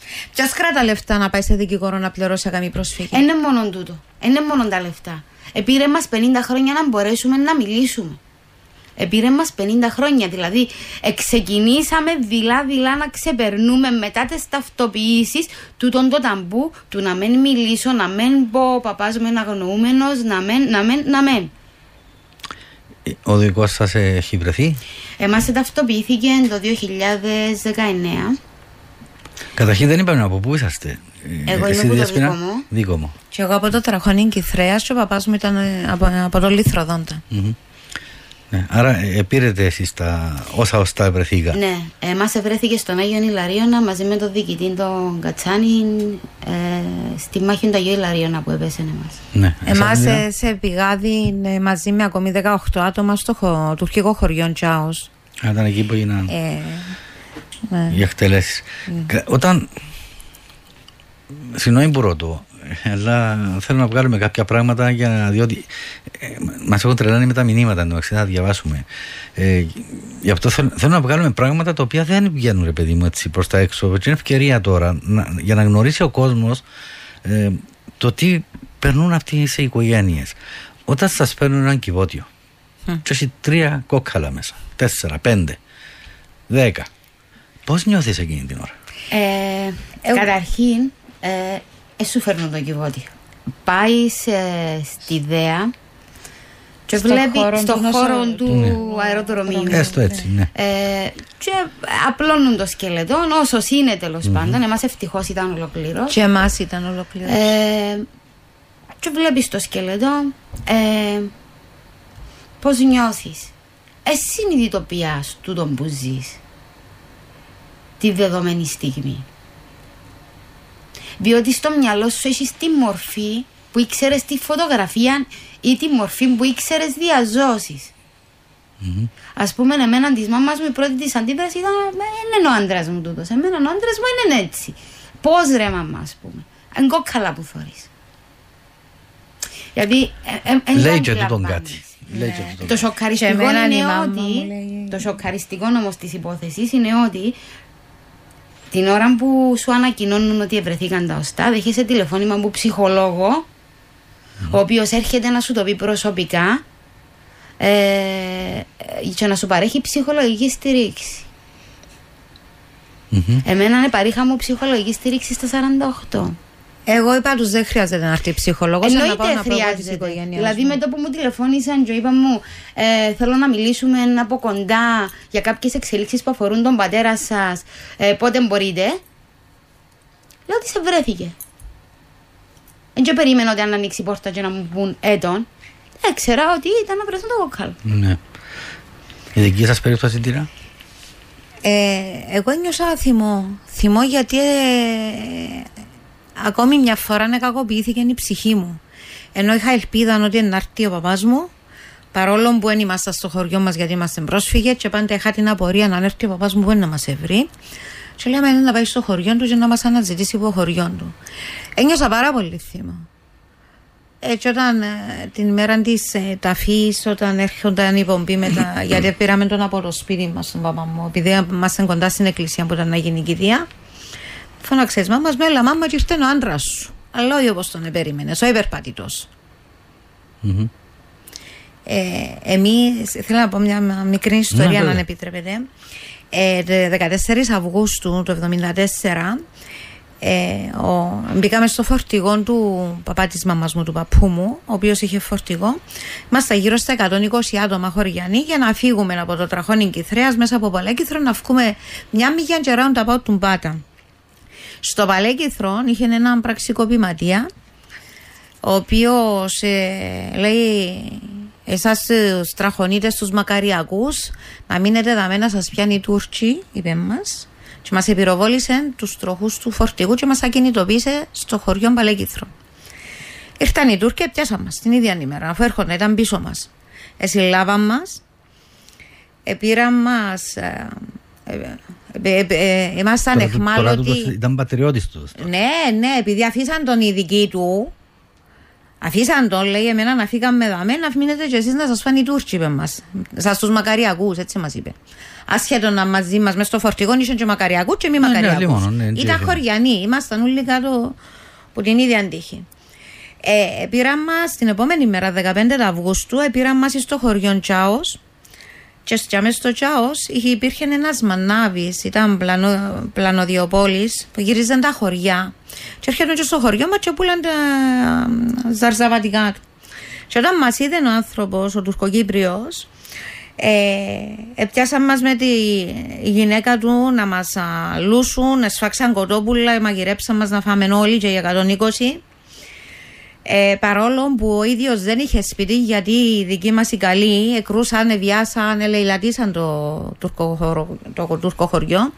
Ποιος κράτα λεφτά να πάει σε δικηγόρο να πληρώσει καμή προσφυγή? Είναι μόνο τούτο. Είναι μόνο τα λεφτά. Επήρε μας 50 χρόνια να μπορέσουμε να μιλήσουμε. Επήρε μας 50 χρόνια. Δηλαδή, ξεκινήσαμε δειλά-δειλά να ξεπερνούμε μετά τις ταυτοποιήσεις τούτον το ταμπού του να μην μιλήσω, να μην πω ο παπάς μου είναι αγνοούμενος, να μην. Ο δικός σας έχει βρεθεί? Εμάς ταυτοποιήθηκε το 2019. Καταρχήν δεν είπαμε από πού είσαστε. Εγώ είμαι από το δικό μου. Και εγώ από το Τραχονίν Κιθρέας και ο παπάς μου ήταν από το Λιθροδόντα. Ναι, άρα πήρετε εσείς όσα ωστά βρεθήκα. Ναι, εμάς βρέθηκε στον Άγιο Ιλαρίωνα μαζί με τον διοικητή τον Κατσάνη στη μάχη του Αγίου Ιλαρίωνα που έπεσε εμάς. Ναι, εμάς σε πηγάδι μαζί με ακόμη 18 άτομα στο τουρκικό χωριό Τσάος. Ήταν εκεί που έγιναν οι εκτελέσεις. Όταν, συγγνώμη που ρωτώ, αλλά θέλω να βγάλουμε κάποια πράγματα διότι μας έχουν τρελάνει με τα μηνύματα εντάξει, θα διαβάσουμε. Γι' αυτό θέλω να βγάλουμε πράγματα τα οποία δεν βγαίνουν ρε παιδί μου έτσι προς τα έξω. Και είναι ευκαιρία τώρα για να γνωρίσει ο κόσμος το τι περνούν αυτοί σε οικογένειες. Όταν σας παίρνουν έναν κυβότιο και έχει 3 κόκκαλα μέσα, 4, 5, 10, πώς νιώθεις εκείνη την ώρα? Καταρχήν σου φέρνουν το κυβότιο. Πάει στη ΔΕΑ και βλέπει στον χώρο του αεροδρομίου. Έστω έτσι, ναι. Και απλώνουν το σκελετό όσο είναι τέλος πάντων. Εμάς ευτυχώς ήταν ολοκληρός. Και εμάς ήταν ολοκληρός. Και βλέπεις το σκελετό. Πώς νιώθεις? Συνειδητοποιάς τούτον που ζεις τη δεδομένη στιγμή. Διότι στο μυαλό σου έχεις τη μορφή που ήξερες τη φωτογραφία ή τη μορφή που ήξερες διαζώσεις. Ας πούμε, εμένα της μάμας μου η πρώτη της αντίδραση ήταν είναι ο άντρας μου τούτος. Εμένα ο άντρας μου είναι έτσι. Πώς ρε μαμά, ας πούμε. Εγκόκαλα που θωρείς. Γιατί λέει και τούτον κάτι. Το σοκαριστικό είναι ότι το σοκαριστικό όμως της υπόθεσης είναι ότι την ώρα που σου ανακοινώνουν ότι ευρεθήκαν τα οστά, δέχεσαι τηλεφώνημα από ψυχολόγο, ο οποίος έρχεται να σου το πει προσωπικά και να σου παρέχει ψυχολογική στήριξη. Εμένα παρήχα μου ψυχολογική στήριξη στα 48. Εγώ είπα τους δεν χρειάζεται να έρθει ψυχολόγος. Εννοείται χρειάζεται. Δηλαδή με το που μου τηλεφώνησαν και είπα μου θέλω να μιλήσουμε από κοντά για κάποιες εξελίξεις που αφορούν τον πατέρα σας, πότε μπορείτε, λέω ότι σε βρέθηκε. Δεν περίμενα ότι αν ανοίξει η πόρτα και να μου πούν έτον. Έξερα ότι ήταν να βρεθούν το κόκκαλο. Ναι. Η δική σας περίπτωση τι είναι? Εγώ νιώσα θυμό γιατί ακόμη μια φορά κακοποιήθηκε η ψυχή μου. Ενώ είχα ελπίδα ότι να έρθει ο παπάς μου, παρόλο που δεν ήμασταν στο χωριό μας γιατί είμαστε πρόσφυγες, και πάντα είχα την απορία να έρθει ο παπάς μου που να μας βρει. Και λέμε να πάει στο χωριό του και να μας αναζητήσει από χωριό του. Ένιωσα πάρα πολύ θύμα. Έτσι, όταν την ημέρα της ταφής, όταν έρχονταν η πομπή μετά, γιατί πήραμε τον από το σπίτι μας τον παπά μου, επειδή ήμασταν κοντά στην εκκλησία που ήταν να γίνει η κηδεία. Φώναξες μάμας, μέλα μάμα και ήρθε ο άντρας σου. Αλλά όχι όπως τον περίμενες, ο υπερπατητός. Εμείς, θέλω να πω μια μικρή ιστορία αν επιτρέπετε. 14 Αυγούστου του 1974 μπήκαμε στο φορτηγό του παπά της μαμάς μου, του παππού μου, ο οποίος είχε φορτηγό. Είμαστε γύρω στα 120 άτομα χωριανοί για να φύγουμε από το Τραχόνιν Κιθρέας μέσα από Παλέκυθρο να βγούμε μια μηγιά και round about του Μπάτα. Στο Παλέκυθρο είχε έναν πραξικοπηματία, ο οποίος λέει εσάς τους τραχονίτες, τους μακαριακούς, να μείνετε δαμέ να σας πιάνει οι Τούρκοι, είπε μας, και μας επιροβόλησε τους τροχούς του φορτηγού και μας ακινητοποίησε στο χωριό Παλέκυθρο. Ήρθαν οι Τούρκοι, πιάσαν μας την ίδια ημέρα, αφού έρχονταν, ήταν πίσω μας. Συλλάβαν μας, πήραν μας. Ήμασταν εχμάλωτοι. Ήταν πατριώτης του. Ναι, επειδή αφήσαν τον ειδική του, Αφήσαν τον, λέει, εμένα να φύγαμε δαμέ, να μείνετε και εσείς να σας φάνε οι Τούρκοι, είπε μας. Σας τους μακαριακούς, έτσι μας είπε. Ασχέτω να μαζί μας μες στο φορτηγό ήσαν και μακαριακούς και μη μακαριακούς. Ήταν χωριανοί, ήμασταν όλοι κάτω από την ίδια τύχη. Πήραν μας την επόμενη μέρα, 15 Αυγούστου, πήραν μας στο χωριό Τσάος. Και μέσα στο Τσάος υπήρχε ένας μανάβης, ήταν πλανοδιοπόλης, που γύριζαν τα χωριά. Και έρχονταν και στο χωριό μας και πουλαν τα ζαρζαβατικά του. Και όταν μας είδε ο άνθρωπος, ο Τουρκοκύπριος, πιάσαν μας με τη γυναίκα του να μας λούσουν, σφάξαν κοτόπουλα, μαγειρέψαν μας να φάμε όλοι και για 120. Παρόλο που ο ίδιος δεν είχε σπίτι, γιατί οι δικοί μας οι καλοί εκρούσαν, βιάσαν, ελεηλατήσαν το τουρκο χωριό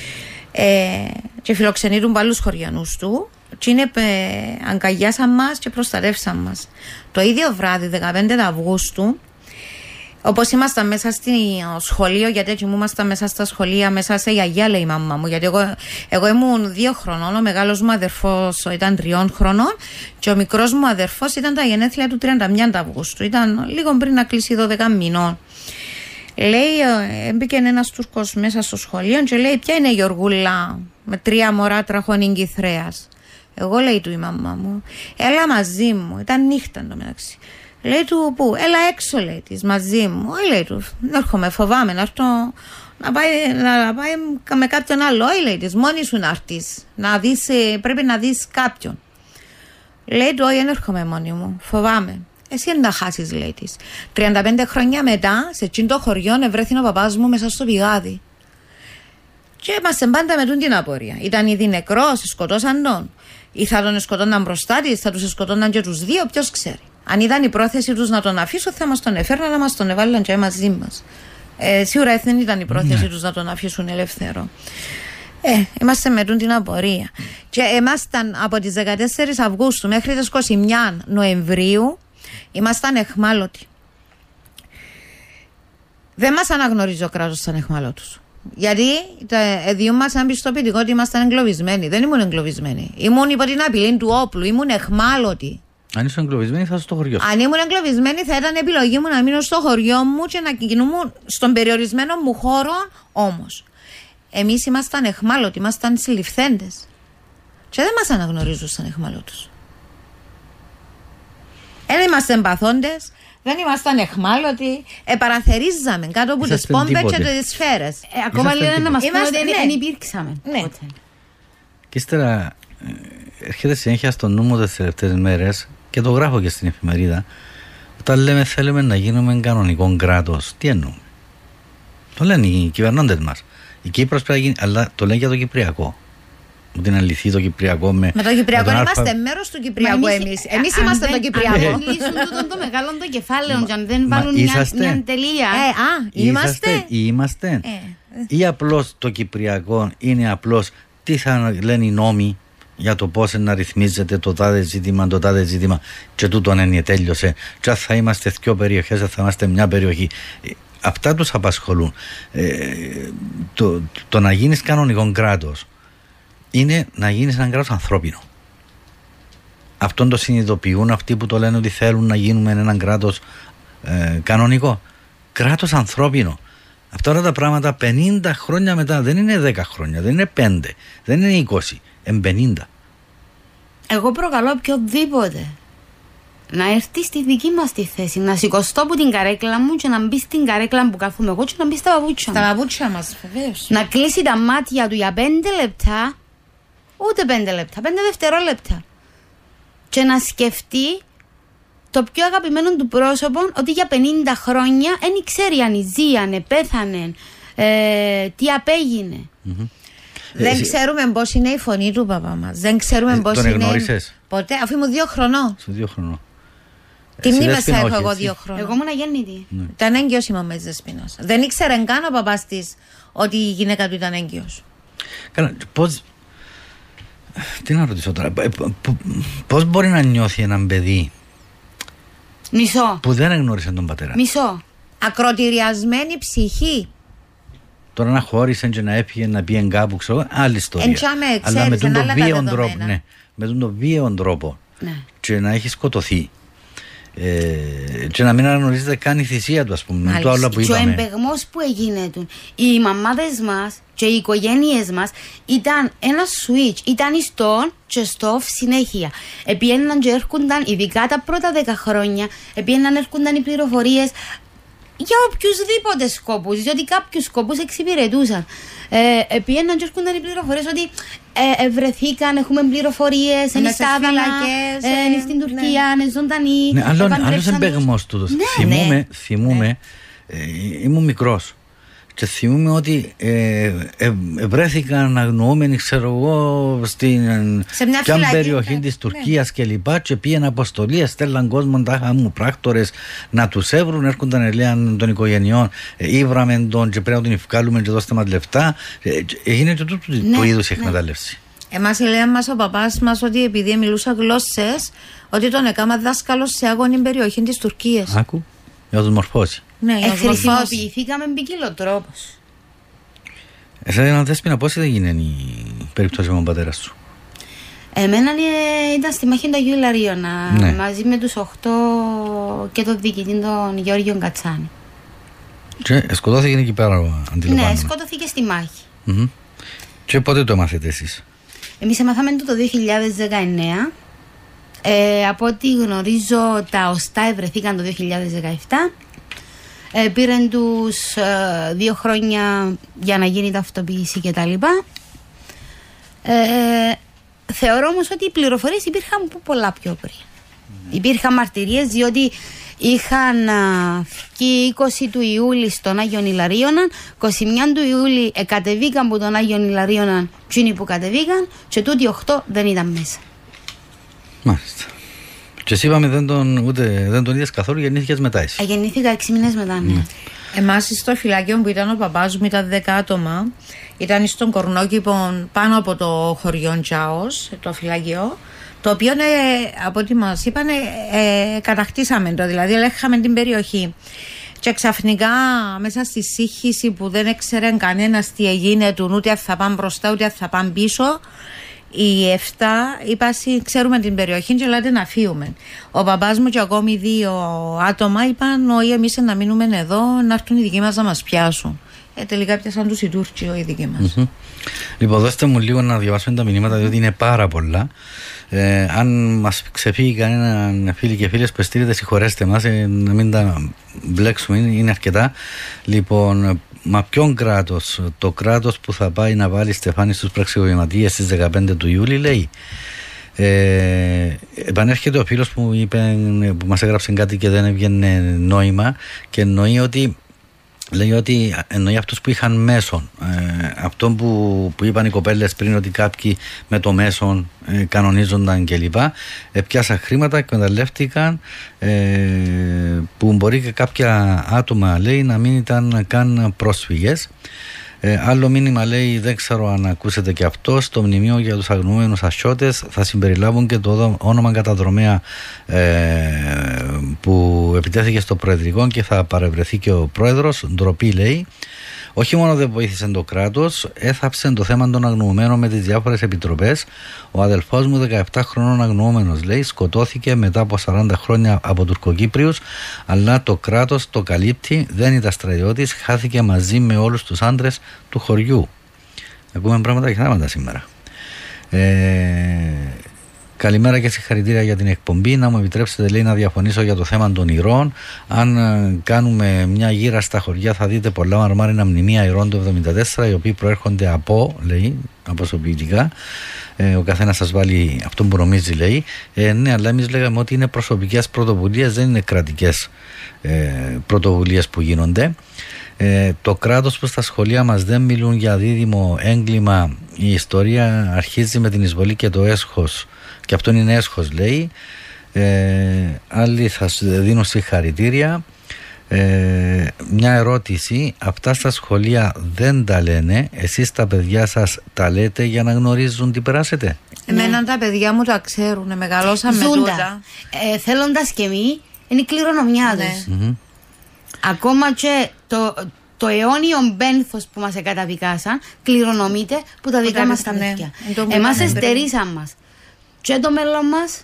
και φιλοξενήτουν άλλους χωριανούς του και αγκαλιάσαν μας και προστατεύσαν μας. Το ίδιο βράδυ, 15 Αυγούστου, όπως ήμασταν μέσα στο σχολείο, γιατί έτσι ήμασταν μέσα στα σχολεία, μέσα σε γιαγιά, λέει η μαμά μου, γιατί εγώ ήμουν 2 χρονών, ο μεγάλος μου αδερφός ήταν 3 χρονών και ο μικρός μου αδερφός ήταν τα γενέθλια του 31 Αυγούστου, ήταν λίγο πριν να κλείσει 12 μηνών. Λέει, μπήκε ένας Τούρκος μέσα στο σχολείο και λέει, ποια είναι η Γιωργούλα με 3 μωρά τραχώνει Κυθρέας. Εγώ, λέει του η μαμά μου, έλα μαζί μου, ήταν νύχτα εντωμεταξύ. Λέει του, πού, έλα έξω, λέει της, μαζί μου. Όχι, λέει του, έρχομαι, φοβάμαι να έρθω να πάει με κάποιον άλλο. Όχι, λέει της, μόνη σου να έρθεις, να δεις, πρέπει να δεις κάποιον. Λέει του, όχι, δεν έρχομαι μόνη μου, φοβάμαι. Εσύ δεν τα χάσεις, λέει της. 35 χρόνια μετά, σε εκείνο το χωριό, βρέθηκε ο παπάς μου μέσα στο πηγάδι. Και είμαστε πάντα με την απορία. Ήταν ήδη νεκρός, σκοτώσαν τον. Ή θα τον σκοτώναν μπροστά της, θα τους σκοτώναν και τους δύο, ποιος ξέρει. Αν ήταν η πρόθεση τους να τον αφήσουν, θα μας τον εφέρναν, να μας τον εβάλλαν και μαζί μας. Σίγουρα δεν ήταν η πρόθεση τους να τον αφήσουν ελεύθερο. Είμαστε με την απορία. Και ήμασταν από τις 14 Αυγούστου μέχρι τις 21 Νοεμβρίου, ήμασταν εχμάλωτοι. Δεν μας αναγνωρίζει ο κράτος σαν εχμάλωτους. Γιατί διούν μας ένα πιστοποιητικό ότι ήμασταν εγκλωβισμένοι. Δεν ήμουν εγκλωβισμένοι. Ήμουν υπό την απειλή του όπλου, ήμουν εχμάλωτοι. Αν ήσουν εγκλωβισμένοι, θα είσαι στο χωριό. Αν ήμουν εγκλωβισμένοι, θα ήταν επιλογή μου να μείνω στο χωριό μου και να κινούμουν στον περιορισμένο μου χώρο όμως. Εμείς ήμασταν εχμάλωτοι, ήμασταν συλληφθέντες. Και δεν μας αναγνωρίζουν σαν εχμάλωτους. Δεν είμαστε εμπαθόντες, δεν ήμασταν εχμάλωτοι, παραθερίζαμε κάτω από τις πόμπες και τις σφαίρες. Ακόμα λένε να μας πούν ότι δεν υπήρξαμε. Ναι. Και ύστερα έρχεται συνέχεια στο νου μου τις τελευταίες μέρες και το γράφω και στην εφημερίδα. Όταν λέμε θέλουμε να γίνουμε κανονικό κράτος, τι εννοούμε? Το λένε οι κυβερνώντες μας. Η Κύπρος πρέπει να γίνει, αλλά το λένε για το Κυπριακό. Ότι είναι αληθή το Κυπριακό με το Κυπριακό είμαστε μέρος του Κυπριακού εμείς. Εμείς είμαστε το Κυπριακό. Αν λύσουν το μεγάλο το κεφάλαιο και αν δεν βάλουν μια τελεία. Είμαστε. Ή απλώς το Κυπριακό είναι απλώς τι θα λένε οι νόμοι για το πώς να ρυθμίζεται το τάδε ζήτημα και τούτον είναι τέλειωσε. Και αν θα είμαστε 2 περιοχές, θα είμαστε μια περιοχή. Αυτά τους απασχολούν. Το να γίνεις κανονικό κράτος είναι να γίνεις έναν κράτος ανθρώπινο. Αυτόν το συνειδητοποιούν αυτοί που το λένε ότι θέλουν να γίνουμε έναν κράτος κανονικό. Κράτος ανθρώπινο. Αυτά τα πράγματα 50 χρόνια μετά δεν είναι 10 χρόνια, δεν είναι 5, δεν είναι 20, είναι 50. Εγώ προκαλώ οποιοδήποτε να έρθει στη δική μας τη θέση, να σηκωστώ από την καρέκλα μου και να μπει στην καρέκλα που κάθομαι εγώ και να μπει στα παπούτσια μου. Στα παπούτσια μας, βεβαίως. Να κλείσει τα μάτια του για 5 λεπτά, ούτε 5 λεπτά, 5 δευτερόλεπτα. Και να σκεφτεί το πιο αγαπημένο του πρόσωπο ότι για 50 χρόνια δεν ξέρει αν ζει, αν πέθανε, τι απέγινε. Δεν ξέρουμε πώς είναι η φωνή του παπά μας. Δεν ξέρουμε πώς είναι. Τον εγνώρισες? Ποτέ, αφού ήμουν 2 χρονών. Σε 2 χρονών. Τι μνήμες έχω εγώ 2 χρονών. Εγώ ήμουν αγέννητη. Ήταν έγκυος η μαμά της Δεσποινός. Δεν ήξερε καν ο παπάς της ότι η γυναίκα του ήταν έγκυος. Καλά, πώς... Τι να ρωτήσω τώρα. Πώς μπορεί να νιώθει έναν παιδί Μισό. που δεν εγνώρισε τον πατέρα? Μισό. Ακροτηριασμένη ψυχή. Τώρα να χώρισε και να έφυγε να πήγε κάπου, ξέρω, άλλη ιστορία. Αλλά με τον βίαιο τρόπο, ναι, με τον βίαιο τρόπο και να έχει σκοτωθεί. Και να μην αναγνωρίζετε καν η θυσία του, ας πούμε. Το άλλο που είπαμε. Και ο εμπεγμός που έγινε του, οι μαμάδες μας και οι οικογένειες μας ήταν ένα switch, ήταν στον και στο off συνέχεια. Επιέναν και έρχονταν, ειδικά τα πρώτα 10 χρόνια, έρχονταν οι πληροφορίες για οποιουσδήποτε σκόπους, διότι κάποιους σκόπους εξυπηρετούσαν. Επιέναν και έρχονταν οι πληροφορίες ότι βρεθήκαν, έχουμε πληροφορίες, είναι στα Άδανα, είναι στην Τουρκία, είναι ζωντανοί. Ναι, άλλος εμπεγμός τούτος. Θυμούμαι, ήμουν μικρός και θυμούμαι ότι βρέθηκαν αγνοούμενοι, ξέρω εγώ, σε μια περιοχή της Τουρκίας κλπ. Και πήγαινε αποστολή, στέλναν κόσμο, τάχα μου πράκτορες να τους έβρουν, έρχονταν ελέαν των οικογενειών, ήβραμε τον και πρέπει να τον ευκάλουμε και δώστε μας λεφτά. Έγινε και τούτο το είδους η εκμετάλλευση. Εμάς λέει μας ο παπάς μας ότι επειδή μιλούσα γλώσσες, ότι τον έκανα δάσκαλος σε άγωνη περιοχή της Τουρκίας. Άκου, για να τους μορφώσει. Ναι, χρησιμοποιηθήκαμε ποικιλοτρόπως. Εσένα Δέσποινα, πώς έγινε η περίπτωση με τον πατέρα σου? Εμένα ήταν στη μάχη του Αγίου Ιλαρίωνα, μαζί με τους 8 και τον διοικητή τον Γεώργιο Κατσάνη. Και σκοτώθηκε εκεί πέρα, αντιλαμβάνομαι. Ναι, σκοτώθηκε στη μάχη. Και πότε το έμαθετε εσείς? Εμείς έμαθαμε το 2019. Από ό,τι γνωρίζω, τα οστά ευρεθήκαν το 2017. Πήραν τους 2 χρόνια για να γίνει ταυτοποίηση κτλ. Θεωρώ όμως ότι οι πληροφορίες υπήρχαν πολλά πιο πριν. Υπήρχαν μαρτυρίες, διότι είχαν βγει 20 του Ιούλη στον Άγιον Ιλαρίωνα, 21 του Ιούλη κατεβήκαν από τον Άγιον Ιλαρίωνα τσίνοι που κατεβήκαν και τούτοι 8 δεν ήταν μέσα. Μάλιστα. Και εσύ είπαμε δεν τον είδες καθόλου, γεννήθηκες μετά εσύ? Γεννήθηκα 6 μήνες μετά, ναι. Εμάς στο φυλάκιο που ήταν ο παπάς μου ήταν 10 άτομα. Ήταν στον Κορνόκηπο πάνω από το χωριό Τζάος, το φυλάκιο, το οποίο από ό,τι μας είπαν κατακτήσαμε το, δηλαδή ελέγχαμε την περιοχή. Και ξαφνικά μέσα στη σύγχυση που δεν έξερε κανένας τι έγινε του, ούτε θα πάνε μπροστά ούτε θα πάνε πίσω, οι 7 είπαν ξέρουμε την περιοχή και λέτε να φύγουμε. Ο παπάς μου και ακόμη 2 άτομα είπαν όχι, εμείς να μείνουμε εδώ, να έρθουν οι δικοί μας να μας πιάσουν. Τελικά πιάσαν τους οι Τούρκοι οι δικοί μας. Λοιπόν, δώστε μου λίγο να διαβάσουμε τα μηνύματα, διότι είναι πάρα πολλά. Αν μας ξεφύγει κανένα φίλοι και φίλες που στείλετε, συγχωρέστε μας, να μην τα μπλέξουμε, είναι αρκετά. Λοιπόν, μα ποιον κράτος? Το κράτος που θα πάει να βάλει στεφάνι στους πραξικοπηματίες στις 15 του Ιούλη, λέει. Επανέρχεται ο φίλος που είπε, που μας έγραψε κάτι και δεν έβγαινε νόημα, και εννοεί ότι εννοεί αυτούς που είχαν μέσον. Αυτό που είπαν οι κοπέλες πριν, ότι κάποιοι με το μέσον κανονίζονταν κλπ. Πιάσαν χρήματα, εκμεταλλεύτηκαν, που μπορεί και κάποια άτομα, λέει, να μην ήταν καν πρόσφυγες. Άλλο μήνυμα, λέει, δεν ξέρω αν ακούσετε και αυτό, στο μνημείο για τους αγνοούμενους ασιώτες θα συμπεριλάβουν και το όνομα καταδρομέα που επιτέθηκε στο Προεδρικό και θα παρευρεθεί και ο πρόεδρος. Ντροπή, λέει. Όχι μόνο δεν βοήθησε το κράτος, έθαψε το θέμα των αγνοωμένων με τις διάφορες επιτροπές. Ο αδελφός μου, 17 χρονών αγνοούμενος, λέει, σκοτώθηκε μετά από 40 χρόνια από Τουρκοκύπριους, αλλά το κράτος το καλύπτει, δεν ήταν στρατιώτης, χάθηκε μαζί με όλους τους άντρες του χωριού. Ακούμε πράγματα και θάματα σήμερα. Καλημέρα και συγχαρητήρια για την εκπομπή. Να μου επιτρέψετε, λέει, να διαφωνήσω για το θέμα των ηρών. Αν κάνουμε μια γύρα στα χωριά, θα δείτε πολλά μαρμάρινα μνημεία ηρών του 1974, οι οποίοι προέρχονται από, λέει, αποσωπητικά. Ο καθένας σας βάλει αυτό που νομίζει, λέει. Ναι, αλλά εμείς λέγαμε ότι είναι προσωπικές πρωτοβουλίες, δεν είναι κρατικές πρωτοβουλίες που γίνονται. Το κράτος που στα σχολεία μας δεν μιλούν για δίδυμο έγκλημα. Η ιστορία αρχίζει με την εισβολή και το έσχος. Και αυτό είναι έσχος, λέει. Άλλοι θα δίνουν συγχαρητήρια. Μια ερώτηση. Αυτά στα σχολεία δεν τα λένε. Εσείς τα παιδιά σας τα λέτε για να γνωρίζουν τι περάσετε? Εμένα τα παιδιά μου τα ξέρουν. Μεγαλώσαμε με τούτα. Θέλοντας και εμείς, είναι η κληρονομιά τους. Ακόμα και το αιώνιο μπένθος που μας καταδικάσαν κληρονομείται που τα δικά μας τα παιδιά. Εμάς εστερήσαν μας και το μέλλον μας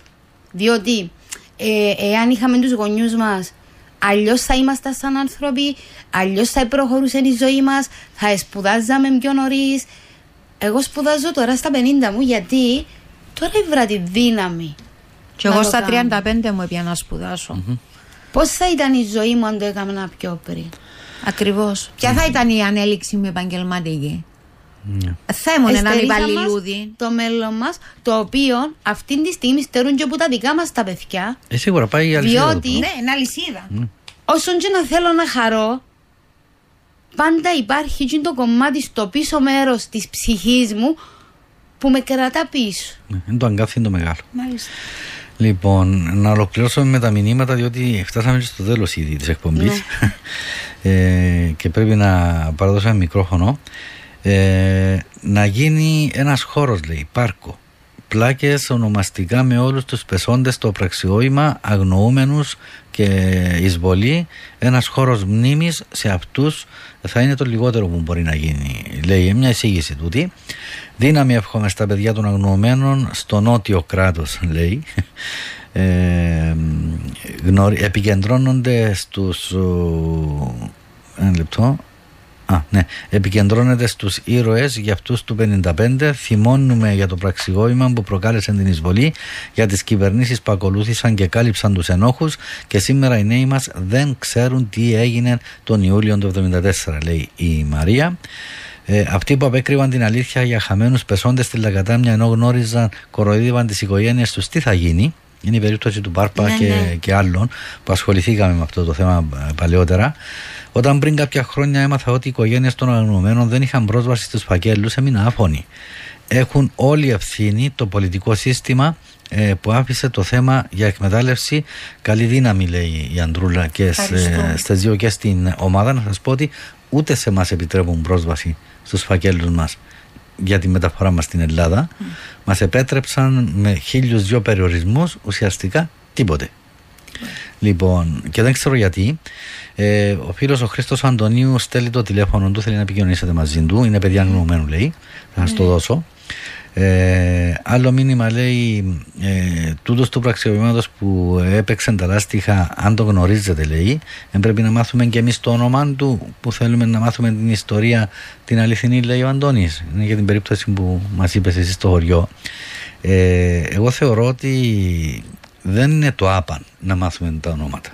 Διότι εάν είχαμε τους γονιούς μας, αλλιώς θα ήμασταν σαν άνθρωποι, αλλιώς θα προχωρούσε η ζωή μας, θα σπουδάζαμε πιο νωρίς. Εγώ σπουδάζω τώρα στα 50 μου, γιατί τώρα ήβρα τη δύναμη. Και εγώ στα 35 μου έπια να σπουδάσω. Πώς θα ήταν η ζωή μου αν το έκανα πιο πριν? Ακριβώς. Ποια θα ήταν η ανέλυξη μου επαγγελματική? Θέμουν έναν υπαλληλούδι. Το μέλλον μας, το οποίο αυτή τη στιγμή στερούν και από τα δικά μας τα παιδιά. Σίγουρα πάει η αλυσίδα. Διότι, ναι, είναι αλυσίδα. Όσον και να θέλω να χαρώ, πάντα υπάρχει και το κομμάτι στο πίσω μέρος της ψυχής μου που με κρατά πίσω. Είναι το αγκάθι το μεγάλο. Μάλιστα. Λοιπόν, να ολοκληρώσουμε με τα μηνύματα, διότι φτάσαμε στο τέλος ήδη της εκπομπής. Και πρέπει να παραδώσουμε μικρόφωνο. Να γίνει ένας χώρος, λέει, πάρκο, πλάκες ονομαστικά με όλους τους πεσόντες στο πραξιόημα, αγνοούμενους και εισβολή, ένας χώρος μνήμης σε αυτούς θα είναι το λιγότερο που μπορεί να γίνει, λέει, μια εισήγηση τούτη. Δύναμη εύχομαι στα παιδιά των αγνοωμένων στο νότιο κράτος, λέει. Επικεντρώνονται στους ένα λεπτό. Επικεντρώνεται στους ήρωες για αυτούς του 55. Θυμώνουμε για το πραξιγόημα που προκάλεσε την εισβολή, για τις κυβερνήσεις που ακολούθησαν και κάλυψαν τους ενόχους, και σήμερα οι νέοι μας δεν ξέρουν τι έγινε τον Ιούλιο του 1974, λέει η Μαρία. Αυτοί που απέκρυβαν την αλήθεια για χαμένους πεσόντες στη Λακατάμια, ενώ γνώριζαν, κοροϊδεύαν τις οικογένειες τους, τι θα γίνει? Είναι η περίπτωση του Πάρπα και άλλων που ασχοληθήκαμε με αυτό το θέμα παλαιότερα. Όταν πριν κάποια χρόνια έμαθα ότι οι οικογένειες των αγνοωμένων δεν είχαν πρόσβαση στους φακέλους, έμεινα άφωνη. Έχουν όλη ευθύνη το πολιτικό σύστημα που άφησε το θέμα για εκμετάλλευση. Καλή δύναμη, λέει η Αντρούλα, και στις δύο και στην ομάδα. Να σας πω ότι ούτε σε μας επιτρέπουν πρόσβαση στους φακέλους μας για τη μεταφορά μας στην Ελλάδα. Μας επέτρεψαν με 1002 περιορισμούς ουσιαστικά τίποτε. Λοιπόν, και δεν ξέρω γιατί. Ο φίλος ο Χρήστος Αντωνίου στέλνει το τηλέφωνο του, θέλει να επικοινωνήσετε μαζί του. Είναι παιδιά αγνοωμένου, λέει. Θα σας το δώσω. Άλλο μήνυμα, λέει, τούτος του πραξιοποιήματος που έπαιξε τα λάστιχα, αν το γνωρίζετε, λέει, πρέπει να μάθουμε και εμείς το όνομα του, που θέλουμε να μάθουμε την ιστορία, την αληθινή, λέει ο Αντώνης. Είναι για την περίπτωση που μας είπες εσύ στο χωριό. Εγώ θεωρώ ότι δεν είναι το άπαν να μάθουμε τα ονόματα.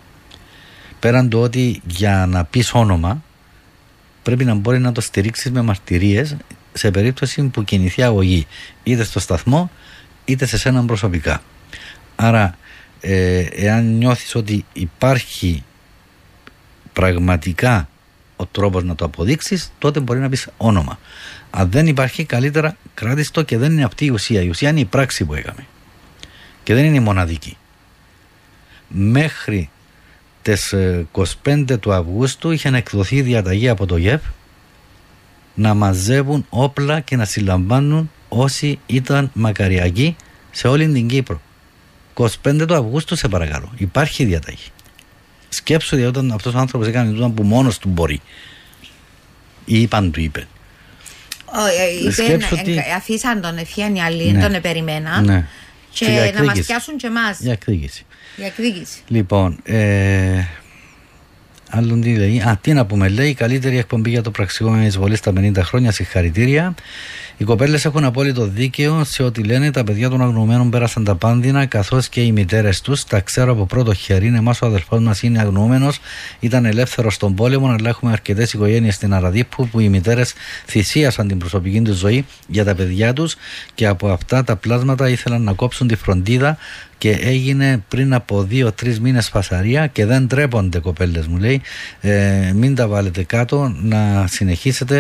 Πέραν το ότι για να πεις όνομα πρέπει να μπορεί να το στηρίξεις με μαρτυρίες σε περίπτωση που κινηθεί αγωγή, είτε στο σταθμό είτε σε σέναν προσωπικά. Άρα εάν νιώθεις ότι υπάρχει πραγματικά ο τρόπος να το αποδείξεις, τότε μπορεί να πεις όνομα. Αν δεν υπάρχει, καλύτερα κράτης το, και δεν είναι αυτή η ουσία. Η ουσία είναι η πράξη που έκαμε και δεν είναι η μοναδική. Μέχρι τις 25 του Αυγούστου είχε εκδοθεί διαταγή από το ΓΕΠ να μαζεύουν όπλα και να συλλαμβάνουν όσοι ήταν μακαριακοί σε όλη την Κύπρο. 25 του Αυγούστου, σε παρακαλώ. Υπάρχει διαταγή. Σκέψου ότι όταν αυτός ο άνθρωπος έκανε τούτο που μόνος του μπορεί, ή είπαν του είπε. Αφήσαν τον ευχαίαν οι άλλοι, τον περιμέναν, και να μας πιάσουν και εμάς. Για εκδίκηση. εκδίκηση. Λοιπόν, άλλον τι λέει. Τι να πούμε, λέει, η καλύτερη εκπομπή για το πραξικόπημα εισβολή στα 50 χρόνια. Συγχαρητήρια. Οι κοπέλες έχουν απόλυτο δίκαιο σε ό,τι λένε. Τα παιδιά των αγνοωμένων πέρασαν τα πάνδυνα, καθώς και οι μητέρες τους. Τα ξέρω από πρώτο χέρι. Εμάς ο αδελφός μας είναι αγνοούμενος. Ήταν ελεύθερος στον πόλεμο, αλλά έχουμε αρκετές οικογένειες στην Αραδίππου που οι μητέρες θυσίασαν την προσωπική τους ζωή για τα παιδιά τους και από αυτά τα πλάσματα ήθελαν να κόψουν τη φροντίδα. Και έγινε πριν από 2-3 μήνες φασαρία και δεν τρέπονται, κοπέλες μου, λέει. Μην τα βάλετε κάτω, να συνεχίσετε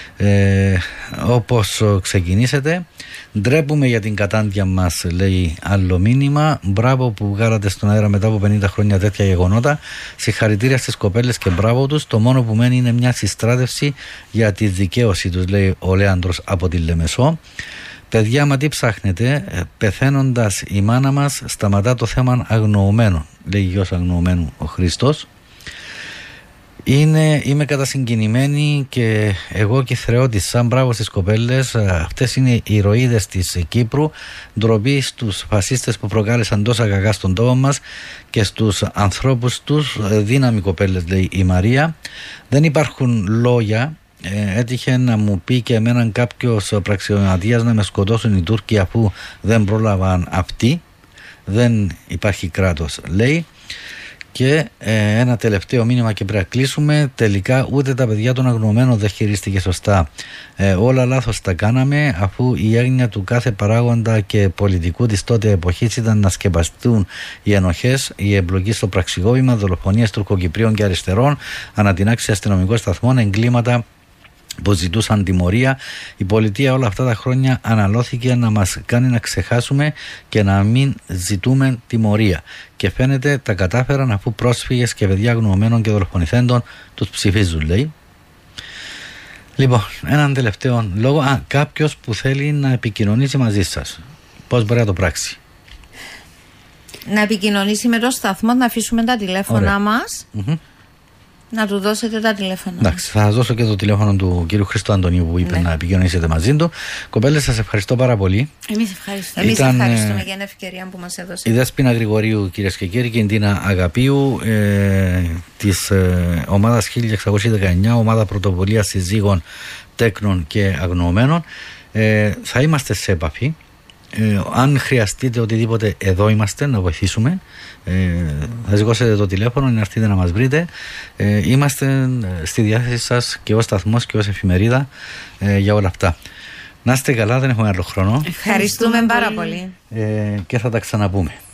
όπως ξεκινήσετε. Ντρέπουμε για την κατάντια μας, λέει άλλο μήνυμα. Μπράβο που βγάλατε στον αέρα μετά από 50 χρόνια τέτοια γεγονότα. Συγχαρητήρια στις κοπέλες και μπράβο τους. Το μόνο που μένει είναι μια συστράτευση για τη δικαίωση τους, λέει ο Λέανδρος από τη Λεμεσό. Παιδιά, μα τι ψάχνετε, πεθαίνοντας η μάνα μας σταματά το θέμα αγνοωμένων, λέει γιος αγνοωμένου ο Χριστός. Είμαι κατασυγκινημένη και εγώ και θρεώτης σαν μπράβο στις κοπέλες. Αυτές είναι οι ηρωίδες της Κύπρου. Ντροπή στους φασίστες που προκάλεσαν τόσα κακά στον τόπο μας και στους ανθρώπους τους. Δύναμη κοπέλες, λέει η Μαρία. Δεν υπάρχουν λόγια. Έτυχε να μου πει και εμέναν κάποιος πραξιωματίας να με σκοτώσουν οι Τούρκοι αφού δεν πρόλαβαν αυτοί. Δεν υπάρχει κράτος, λέει. Και ένα τελευταίο μήνυμα και πρέπει να κλείσουμε. Τελικά ούτε τα παιδιά των αγνοωμένων δεν χειρίστηκε σωστά. Όλα λάθος τα κάναμε, αφού η έγνοια του κάθε παράγοντα και πολιτικού της τότε εποχής ήταν να σκεπαστούν οι ενοχές, η εμπλοκή στο πραξικόπημα, δολοφονίες τουρκοκυπρίων και αριστερών, ανατινάξεις αστυνομικών σταθμών, εγκλήματα που ζητούσαν τιμωρία. Η πολιτεία όλα αυτά τα χρόνια αναλώθηκε να μας κάνει να ξεχάσουμε και να μην ζητούμε τιμωρία. Και φαίνεται τα κατάφεραν, αφού πρόσφυγες και παιδιά αγνοωμένων και δολοφονηθέντων τους ψηφίζουν, λέει. Λοιπόν, έναν τελευταίο λόγο. Κάποιος που θέλει να επικοινωνήσει μαζί σας, πώς μπορεί να το πράξει? Να επικοινωνήσει με το σταθμό, να αφήσουμε τα τηλέφωνά μας. Να του δώσετε τα τηλέφωνα. Εντάξει, θα σας δώσω και το τηλέφωνο του κύριου Χρήστο Αντωνίου που είπε να επικοινωνήσετε μαζί του. Κοπέλες, σας ευχαριστώ πάρα πολύ. Εμείς ευχαριστούμε. Εμείς ευχαριστούμε για την ευκαιρία που μας έδωσε. Η Δέσποινα Γρηγορίου, κυρίες και κύριοι, και η Ντίνα Αγαπίου της ομάδας 1619, ομάδα πρωτοβουλίας συζύγων, τέκνων και αγνοωμένων. Θα είμαστε σε επαφή. Αν χρειαστείτε οτιδήποτε, εδώ είμαστε να βοηθήσουμε. Θα σηκώσετε το τηλέφωνο, να έρθετε να μας βρείτε. Είμαστε στη διάθεση σας και ως σταθμός και ως εφημερίδα για όλα αυτά. Να είστε καλά, δεν έχουμε άλλο χρόνο. Ευχαριστούμε πάρα πολύ. Και θα τα ξαναπούμε.